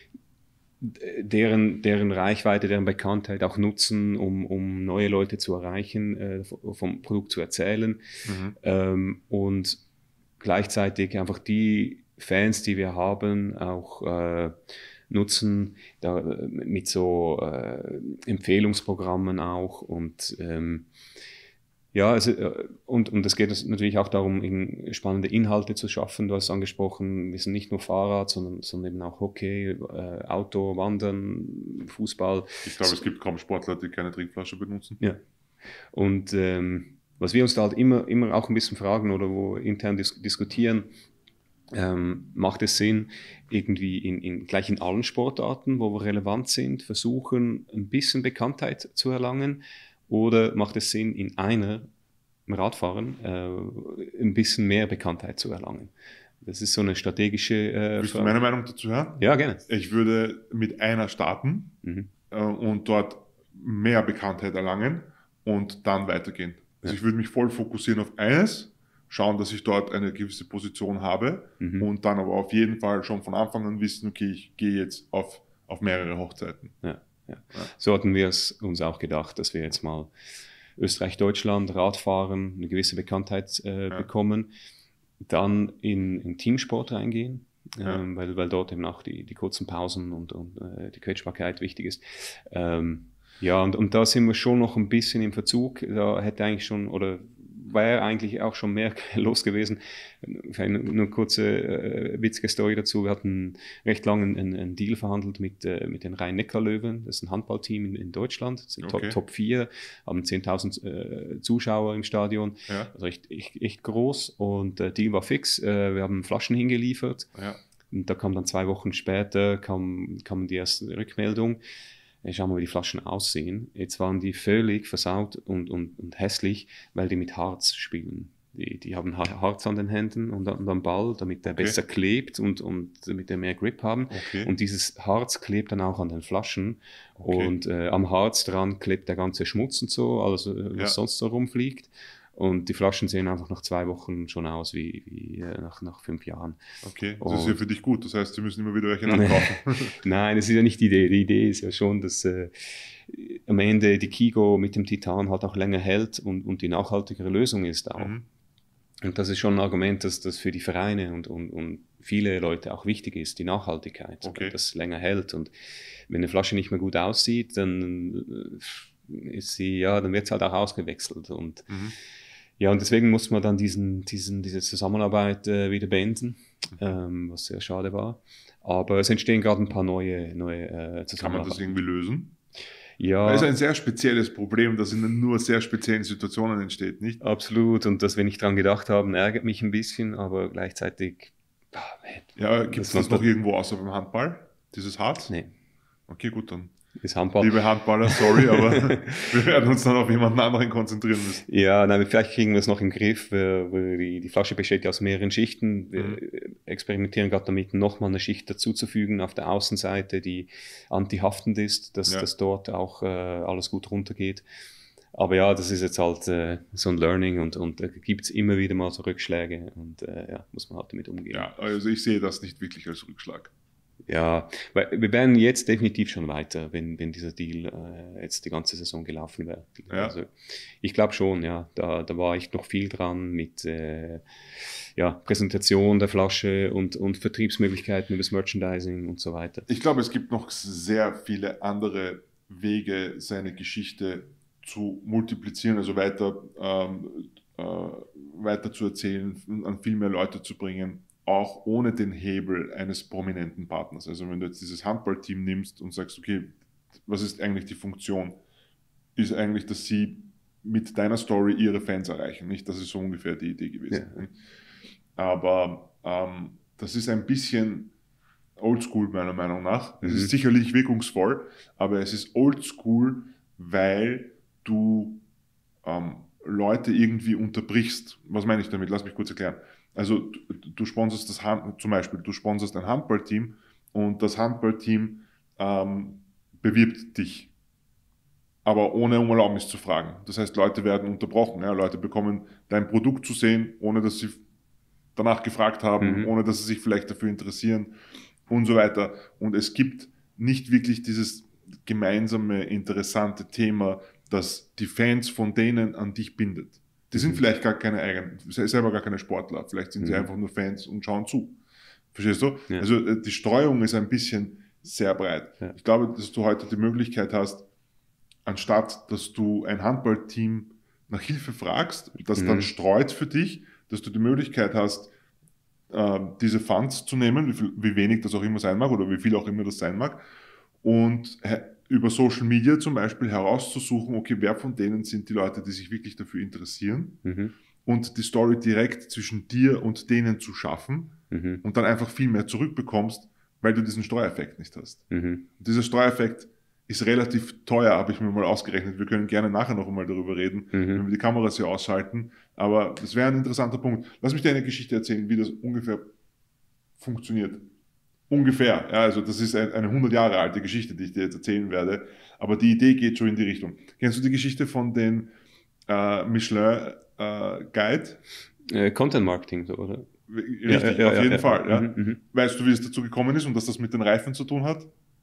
deren, deren Reichweite, deren Bekanntheit auch nutzen, um, um neue Leute zu erreichen, äh, vom Produkt zu erzählen. Mhm. Ähm, und gleichzeitig einfach die Fans, die wir haben, auch äh, nutzen, da, mit so äh, Empfehlungsprogrammen auch. Und ähm, ja, also, und, und es geht natürlich auch darum, spannende Inhalte zu schaffen. Du hast angesprochen, wir sind nicht nur Fahrrad, sondern, sondern eben auch Hockey, äh, Auto, Wandern, Fußball. Ich glaube, es gibt kaum Sportler, die keine Trinkflasche benutzen. Ja. Und ähm, was wir uns da halt immer, immer auch ein bisschen fragen oder wo intern dis- diskutieren, ähm, macht es Sinn, irgendwie in, in, gleich in allen Sportarten, wo wir relevant sind, versuchen, ein bisschen Bekanntheit zu erlangen? Oder macht es Sinn, in einer, im Radfahren, äh, ein bisschen mehr Bekanntheit zu erlangen? Das ist so eine strategische äh, Willst du meine Meinung dazu hören? Ja, gerne. Ich würde mit einer starten mhm. äh, und dort mehr Bekanntheit erlangen und dann weitergehen. Also ja. ich würde mich voll fokussieren auf eines, schauen, dass ich dort eine gewisse Position habe mhm. und dann aber auf jeden Fall schon von Anfang an wissen, okay, ich gehe jetzt auf, auf mehrere Hochzeiten. Ja. Ja. Ja. So hatten wir es uns auch gedacht, dass wir jetzt mal Österreich, Deutschland, Radfahren, eine gewisse Bekanntheit äh, ja. bekommen, dann in, in Teamsport reingehen, ja. ähm, weil, weil dort eben auch die, die kurzen Pausen und, und äh, die Quetschbarkeit wichtig ist. Ähm, ja, und, und da sind wir schon noch ein bisschen im Verzug. Da hätte eigentlich schon, oder wäre eigentlich auch schon mehr los gewesen. Eine, eine kurze äh, witzige Story dazu. Wir hatten recht lange einen, einen Deal verhandelt mit, äh, mit den Rhein-Neckar-Löwen. Das ist ein Handballteam in, in Deutschland. Das sind okay. Top vier, haben zehntausend äh, Zuschauer im Stadion. Ja. Also echt, echt, echt groß. Und der Deal war fix. Äh, wir haben Flaschen hingeliefert. Ja. Und da kam dann zwei Wochen später kam, kam die erste Rückmeldung. Schauen wir, wie die Flaschen aussehen. Jetzt waren die völlig versaut und, und, und hässlich, weil die mit Harz spielen. Die, die haben Harz an den Händen und, und am Ball, damit der okay. besser klebt und, und damit der mehr Grip haben. Okay. Und dieses Harz klebt dann auch an den Flaschen. Okay. Und äh, am Harz dran klebt der ganze Schmutz und so, alles was ja. sonst so rumfliegt. Und die Flaschen sehen einfach nach zwei Wochen schon aus wie, wie äh, nach, nach fünf Jahren. Okay, das und ist ja für dich gut. Das heißt, sie müssen immer wieder welche nachkaufen. Nein, das ist ja nicht die Idee. Die Idee ist ja schon, dass äh, am Ende die Kigo mit dem Titan halt auch länger hält und, und die nachhaltigere Lösung ist auch. Mhm. Und das ist schon ein Argument, dass das für die Vereine und, und, und viele Leute auch wichtig ist, die Nachhaltigkeit, okay. dass es länger hält. Und wenn eine Flasche nicht mehr gut aussieht, dann ist sie, ja, dann wird es halt auch ausgewechselt. Und mhm. Ja, und deswegen muss man dann diesen, diesen, diese Zusammenarbeit äh, wieder beenden, ähm, was sehr schade war. Aber es entstehen gerade ein paar neue, neue äh, Zusammenarbeiten. Kann man das irgendwie lösen? Ja. Das ist ein sehr spezielles Problem, das in nur sehr speziellen Situationen entsteht, nicht? Absolut. Und dass wir nicht dran gedacht haben, ärgert mich ein bisschen, aber gleichzeitig... Oh, ja, gibt es das noch irgendwo außer beim Handball? Dieses Harz? Nee. Okay, gut, dann. Ist Handball. Liebe Handballer, sorry, aber wir werden uns dann auf jemanden anderen konzentrieren müssen. Ja, nein, vielleicht kriegen wir es noch im Griff. Wir, die, die Flasche besteht ja aus mehreren Schichten. Wir mhm. experimentieren gerade damit, nochmal eine Schicht dazuzufügen auf der Außenseite, die antihaftend ist, dass, ja. dass dort auch äh, alles gut runtergeht. Aber ja, das ist jetzt halt äh, so ein Learning und, und da gibt es immer wieder mal so Rückschläge und äh, ja, muss man halt damit umgehen. Ja, also ich sehe das nicht wirklich als Rückschlag. Ja, weil wir wären jetzt definitiv schon weiter, wenn, wenn dieser Deal äh, jetzt die ganze Saison gelaufen wäre. Ja. Also ich glaube schon, ja, da, da war echt noch viel dran mit äh, ja, Präsentation der Flasche und, und Vertriebsmöglichkeiten über das Merchandising und so weiter. Ich glaube, es gibt noch sehr viele andere Wege, seine Geschichte zu multiplizieren, also weiter, ähm, äh, weiter zu erzählen, an viel mehr Leute zu bringen. Auch ohne den Hebel eines prominenten Partners. Also wenn du jetzt dieses Handballteam nimmst und sagst, okay, was ist eigentlich die Funktion? Ist eigentlich, dass sie mit deiner Story ihre Fans erreichen. Nicht, das ist so ungefähr die Idee gewesen. Ja. Aber ähm, das ist ein bisschen oldschool meiner Meinung nach. Es mhm. ist sicherlich wirkungsvoll, aber es ist oldschool, weil du ähm, Leute irgendwie unterbrichst. Was meine ich damit? Lass mich kurz erklären. Also du, du sponsorst das Hand, zum Beispiel, du sponsorst ein Handballteam und das Handballteam ähm, bewirbt dich, aber ohne um Erlaubnis zu fragen. Das heißt, Leute werden unterbrochen. Ja? Leute bekommen dein Produkt zu sehen, ohne dass sie danach gefragt haben, mhm. ohne dass sie sich vielleicht dafür interessieren und so weiter. Und es gibt nicht wirklich dieses gemeinsame, interessante Thema, das die Fans von denen an dich bindet. Die sind mhm. vielleicht gar keine eigenen, selber gar keine Sportler, vielleicht sind mhm. sie einfach nur Fans und schauen zu. Verstehst du? Ja. Also die Streuung ist ein bisschen sehr breit. Ja. Ich glaube, dass du heute die Möglichkeit hast, anstatt dass du ein Handballteam nach Hilfe fragst, das mhm. dann streut für dich, dass du die Möglichkeit hast, äh, diese Funds zu nehmen, wie, viel, wie wenig das auch immer sein mag oder wie viel auch immer das sein mag, und über Social Media zum Beispiel herauszusuchen, okay, wer von denen sind die Leute, die sich wirklich dafür interessieren, mhm. und die Story direkt zwischen dir und denen zu schaffen, mhm. und dann einfach viel mehr zurückbekommst, weil du diesen Steuereffekt nicht hast. Mhm. Und dieser Steuereffekt ist relativ teuer, habe ich mir mal ausgerechnet. Wir können gerne nachher noch einmal darüber reden, mhm. wenn wir die Kameras hier ausschalten, aber das wäre ein interessanter Punkt. Lass mich dir eine Geschichte erzählen, wie das ungefähr funktioniert. Ungefähr, ja, also das ist eine hundert Jahre alte Geschichte, die ich dir jetzt erzählen werde, aber die Idee geht schon in die Richtung. Kennst du die Geschichte von den äh, Michelin äh, Guide? Äh, Content Marketing, so, oder? Richtig, ja, ja, auf ja, jeden ja, Fall. Ja. Mhm, weißt du, wie es dazu gekommen ist und dass das mit den Reifen zu tun hat?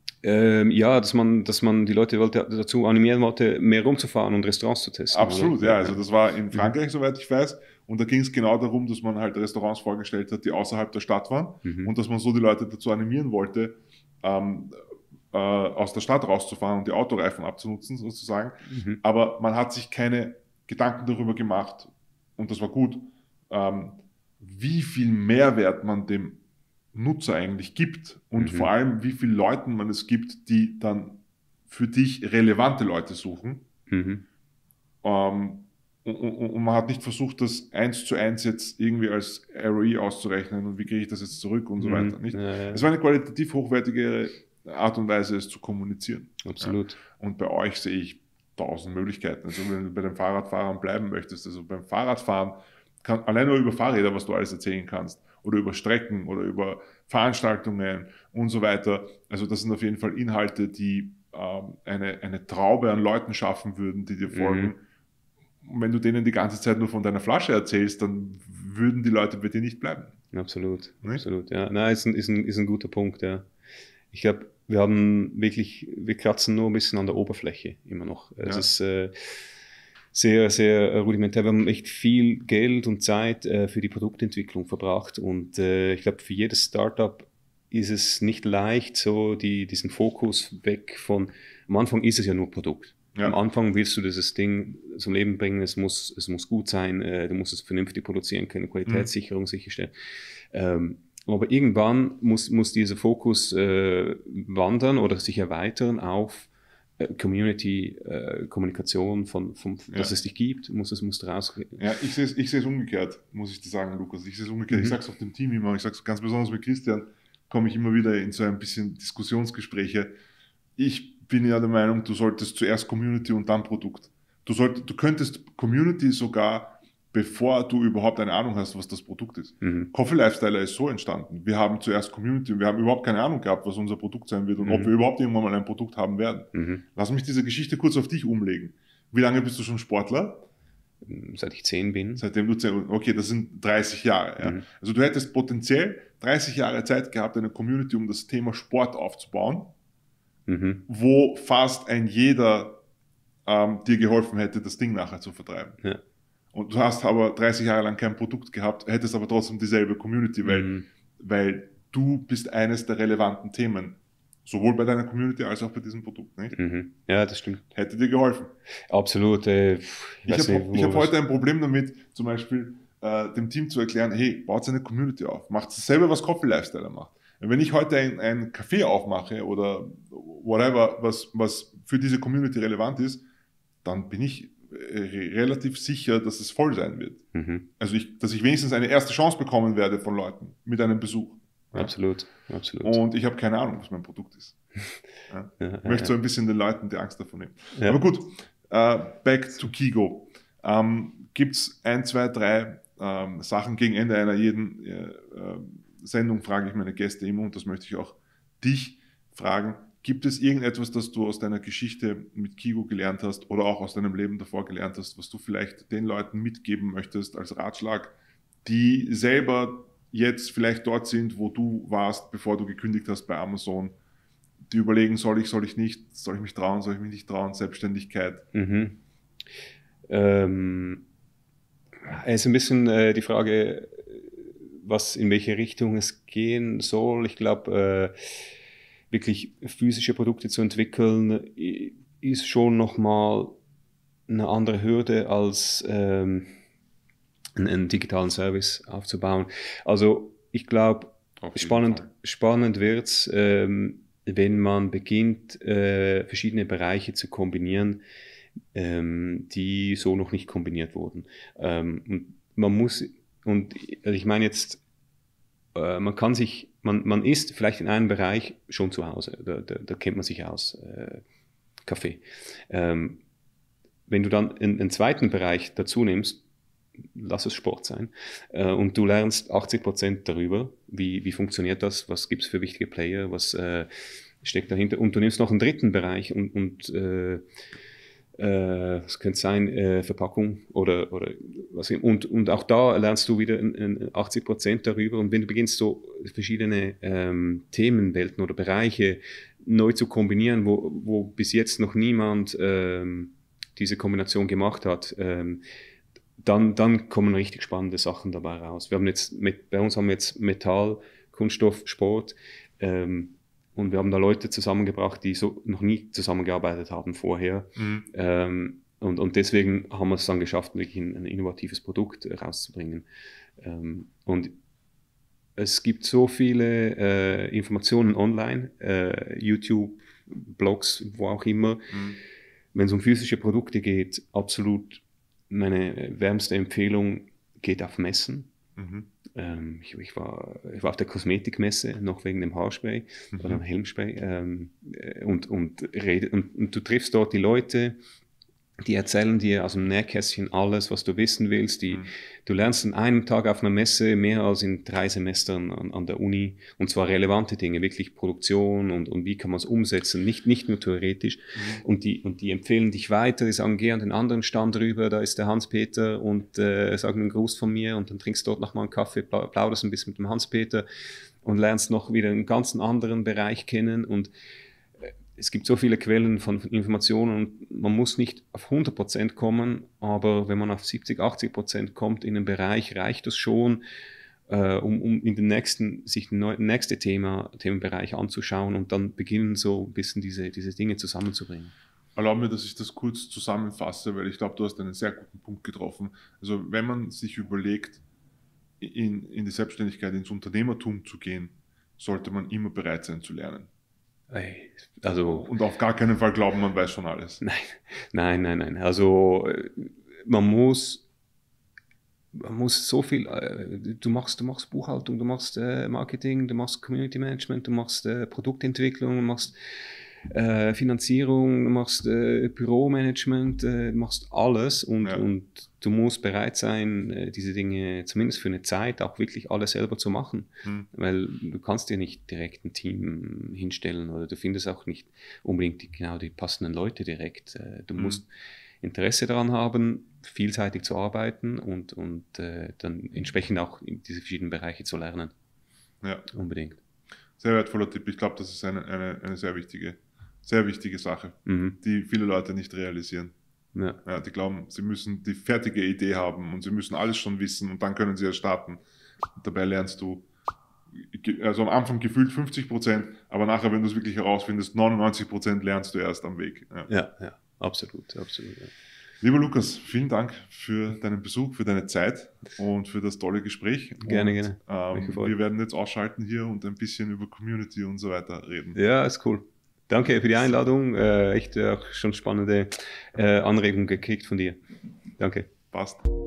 Ähm, ja, dass man, dass man die Leute wollte, dazu animieren wollte, mehr rumzufahren und Restaurants zu testen. Absolut, oder? ja. Also das war in Frankreich, mhm. soweit ich weiß. Und da ging es genau darum, dass man halt Restaurants vorgestellt hat, die außerhalb der Stadt waren. Mhm. Und dass man so die Leute dazu animieren wollte, ähm, äh, aus der Stadt rauszufahren und die Autoreifen abzunutzen, sozusagen. Mhm. Aber man hat sich keine Gedanken darüber gemacht, und das war gut, ähm, wie viel Mehrwert man dem Nutzer eigentlich gibt und mhm. vor allem, wie viele Leuten man es gibt, die dann für dich relevante Leute suchen. Mhm. Ähm, und, und, und man hat nicht versucht, das eins zu eins jetzt irgendwie als R O I auszurechnen und wie kriege ich das jetzt zurück und mhm. so weiter. Nicht? Ja, ja. Es war eine qualitativ hochwertige Art und Weise, es zu kommunizieren. Absolut. Ja. Und bei euch sehe ich tausend Möglichkeiten. Also wenn du bei den Fahrradfahrern bleiben möchtest, also beim Fahrradfahren, kann, allein nur über Fahrräder, was du alles erzählen kannst, oder über Strecken oder über Veranstaltungen und so weiter. Also das sind auf jeden Fall Inhalte, die ähm, eine, eine Traube an Leuten schaffen würden, die dir folgen. Mhm. Und wenn du denen die ganze Zeit nur von deiner Flasche erzählst, dann würden die Leute bei dir nicht bleiben. Absolut, nicht? Absolut, ja. Nein, ist ein, ist ein, ist ein guter Punkt, ja. Ich glaube, wir haben wirklich, wir kratzen nur ein bisschen an der Oberfläche immer noch. Es ja. ist äh, sehr, sehr rudimentär. Wir haben echt viel Geld und Zeit äh, für die Produktentwicklung verbracht und äh, ich glaube, für jedes Startup ist es nicht leicht, so die, diesen Fokus weg von, am Anfang ist es ja nur Produkt. Ja. Am Anfang willst du dieses Ding zum Leben bringen, es muss, es muss gut sein, äh, du musst es vernünftig produzieren können, Qualitätssicherung mhm. sicherstellen. Ähm, aber irgendwann muss, muss dieser Fokus äh, wandern oder sich erweitern auf Community-Kommunikation, äh, von, von, ja. dass es dich gibt, muss es muss raus. Ja, ich sehe es ich sehe es umgekehrt, muss ich dir sagen, Lukas. Ich sehe es umgekehrt. Mhm. Ich sage es auch dem Team immer, ich sage es ganz besonders mit Christian, komme ich immer wieder in so ein bisschen Diskussionsgespräche. Ich bin ja der Meinung, du solltest zuerst Community und dann Produkt. Du, sollt, du könntest Community sogar, bevor du überhaupt eine Ahnung hast, was das Produkt ist. Mhm. Coffee Lifestyler ist so entstanden. Wir haben zuerst Community und wir haben überhaupt keine Ahnung gehabt, was unser Produkt sein wird und mhm. ob wir überhaupt irgendwann mal ein Produkt haben werden. Mhm. Lass mich diese Geschichte kurz auf dich umlegen. Wie lange bist du schon Sportler? Seit ich zehn bin. Seitdem du zehn, okay, das sind dreißig Jahre. Ja. Mhm. Also du hättest potenziell dreißig Jahre Zeit gehabt, eine Community um das Thema Sport aufzubauen, mhm. wo fast ein jeder ähm, dir geholfen hätte, das Ding nachher zu vertreiben. Ja. Und du hast aber dreißig Jahre lang kein Produkt gehabt, hättest aber trotzdem dieselbe Community, weil, mhm. weil du bist eines der relevanten Themen. Sowohl bei deiner Community als auch bei diesem Produkt, nicht? Mhm. Ja, das stimmt. Hätte dir geholfen. Absolut. Äh, ich ich habe hab heute ein Problem damit, zum Beispiel äh, dem Team zu erklären, hey, baut eine Community auf, macht dasselbe, was Coffee Lifestyler macht. Und wenn ich heute ein, ein Café aufmache oder whatever, was, was für diese Community relevant ist, dann bin ich relativ sicher, dass es voll sein wird. Mhm. Also ich, dass ich wenigstens eine erste Chance bekommen werde von Leuten mit einem Besuch. Ja? Absolut, absolut. Und ich habe keine Ahnung, was mein Produkt ist. Ja? Ja, ich möchte ja. so ein bisschen den Leuten die Angst davon nehmen. Ja. Aber gut, uh, back to Kigo. Um, Gibt es ein, zwei, drei um, Sachen gegen Ende einer jeden uh, Sendung, frage ich meine Gäste immer, und das möchte ich auch dich fragen. Gibt es irgendetwas, das du aus deiner Geschichte mit Kigo gelernt hast oder auch aus deinem Leben davor gelernt hast, was du vielleicht den Leuten mitgeben möchtest als Ratschlag, die selber jetzt vielleicht dort sind, wo du warst, bevor du gekündigt hast bei Amazon, die überlegen, soll ich, soll ich nicht, soll ich mich trauen, soll ich mich nicht trauen, Selbstständigkeit? Mhm. Ähm, es ist ein bisschen äh, die Frage, was, in welche Richtung es gehen soll. Ich glaube, äh, wirklich physische Produkte zu entwickeln, ist schon nochmal eine andere Hürde als ähm, einen, einen digitalen Service aufzubauen. Also ich glaube, spannend, spannend wird es, ähm, wenn man beginnt, äh, verschiedene Bereiche zu kombinieren, ähm, die so noch nicht kombiniert wurden. Ähm, und man muss, und also ich meine jetzt, äh, man kann sich Man, man ist vielleicht in einem Bereich schon zu Hause, da, da, da kennt man sich aus, äh, Kaffee. Ähm, wenn du dann einen, einen zweiten Bereich dazu nimmst, lass es Sport sein, äh, und du lernst achtzig Prozent darüber, wie, wie funktioniert das, was gibt es für wichtige Player, was äh, steckt dahinter, und du nimmst noch einen dritten Bereich und, und äh, äh, was könnte sein, äh, Verpackung oder, oder was, und, und auch da lernst du wieder in, in achtzig Prozent darüber, und wenn du beginnst, so verschiedene ähm, Themenwelten oder Bereiche neu zu kombinieren, wo, wo bis jetzt noch niemand ähm, diese Kombination gemacht hat, ähm, dann, dann kommen richtig spannende Sachen dabei raus. Wir haben jetzt mit, bei uns haben wir jetzt Metall, Kunststoff, Sport, ähm, und wir haben da Leute zusammengebracht, die so noch nie zusammengearbeitet haben vorher. Mhm. Ähm, und, und deswegen haben wir es dann geschafft, wirklich ein, ein innovatives Produkt rauszubringen. Ähm, und es gibt so viele äh, Informationen online, äh, YouTube, Blogs, wo auch immer. Mhm. Wenn es um physische Produkte geht, absolut meine wärmste Empfehlung geht auf Messen. Mhm. Ähm, ich, ich, war, ich war auf der Kosmetikmesse, noch wegen dem Haarspray mhm. oder dem Helmspray. Ähm, und, und, rede, und, und du triffst dort die Leute, die erzählen dir aus dem Nähkästchen alles, was du wissen willst. Die, mhm. Du lernst an einem Tag auf einer Messe mehr als in drei Semestern an, an der Uni. Und zwar relevante Dinge, wirklich Produktion und, und wie kann man es umsetzen, nicht, nicht nur theoretisch. Mhm. Und, die, und die empfehlen dich weiter, die sagen, geh an den anderen Stand rüber, da ist der Hans-Peter und äh, sag einen Gruß von mir und dann trinkst dort noch mal einen Kaffee, plauderst ein bisschen mit dem Hans-Peter und lernst noch wieder einen ganz anderen Bereich kennen. Und es gibt so viele Quellen von, von Informationen und man muss nicht auf hundert Prozent kommen, aber wenn man auf siebzig, achtzig Prozent kommt in den Bereich, reicht das schon, äh, um, um in den nächsten, sich den nächsten Thema, Themenbereich anzuschauen und dann beginnen so ein bisschen diese, diese Dinge zusammenzubringen. Erlaub mir, dass ich das kurz zusammenfasse, weil ich glaube, du hast einen sehr guten Punkt getroffen. Also wenn man sich überlegt, in, in die Selbstständigkeit, ins Unternehmertum zu gehen, sollte man immer bereit sein zu lernen. Also, und auf gar keinen Fall glauben, man weiß schon alles. Nein, nein, nein, nein. Also man muss, man muss so viel, du machst, du machst Buchhaltung, du machst äh, Marketing, du machst Community Management, du machst äh, Produktentwicklung, du machst äh, Finanzierung, du machst äh, Büromanagement, äh, du machst alles und, ja. und du musst bereit sein, äh, diese Dinge zumindest für eine Zeit auch wirklich alles selber zu machen, hm. weil du kannst dir nicht direkt ein Team hinstellen oder du findest auch nicht unbedingt die, genau die passenden Leute direkt. Äh, du hm. musst Interesse daran haben, vielseitig zu arbeiten und, und äh, dann entsprechend auch in diese verschiedenen Bereiche zu lernen. Ja. Unbedingt. Sehr wertvoller Tipp. Ich glaube, das ist eine, eine, eine sehr wichtige Sehr wichtige Sache, mhm. die viele Leute nicht realisieren. Ja. Ja, die glauben, sie müssen die fertige Idee haben und sie müssen alles schon wissen und dann können sie ja starten. Und dabei lernst du, also am Anfang gefühlt fünfzig Prozent, aber nachher, wenn du es wirklich herausfindest, neunundneunzig Prozent lernst du erst am Weg. Ja, ja, ja absolut. absolut ja. Lieber Lukas, vielen Dank für deinen Besuch, für deine Zeit und für das tolle Gespräch. Gerne, und, gerne. Ähm, wir werden jetzt ausschalten hier und ein bisschen über Community und so weiter reden. Ja, ist cool. Danke für die Einladung. Äh, echt äh, auch schon spannende äh, Anregungen gekriegt von dir. Danke. Passt.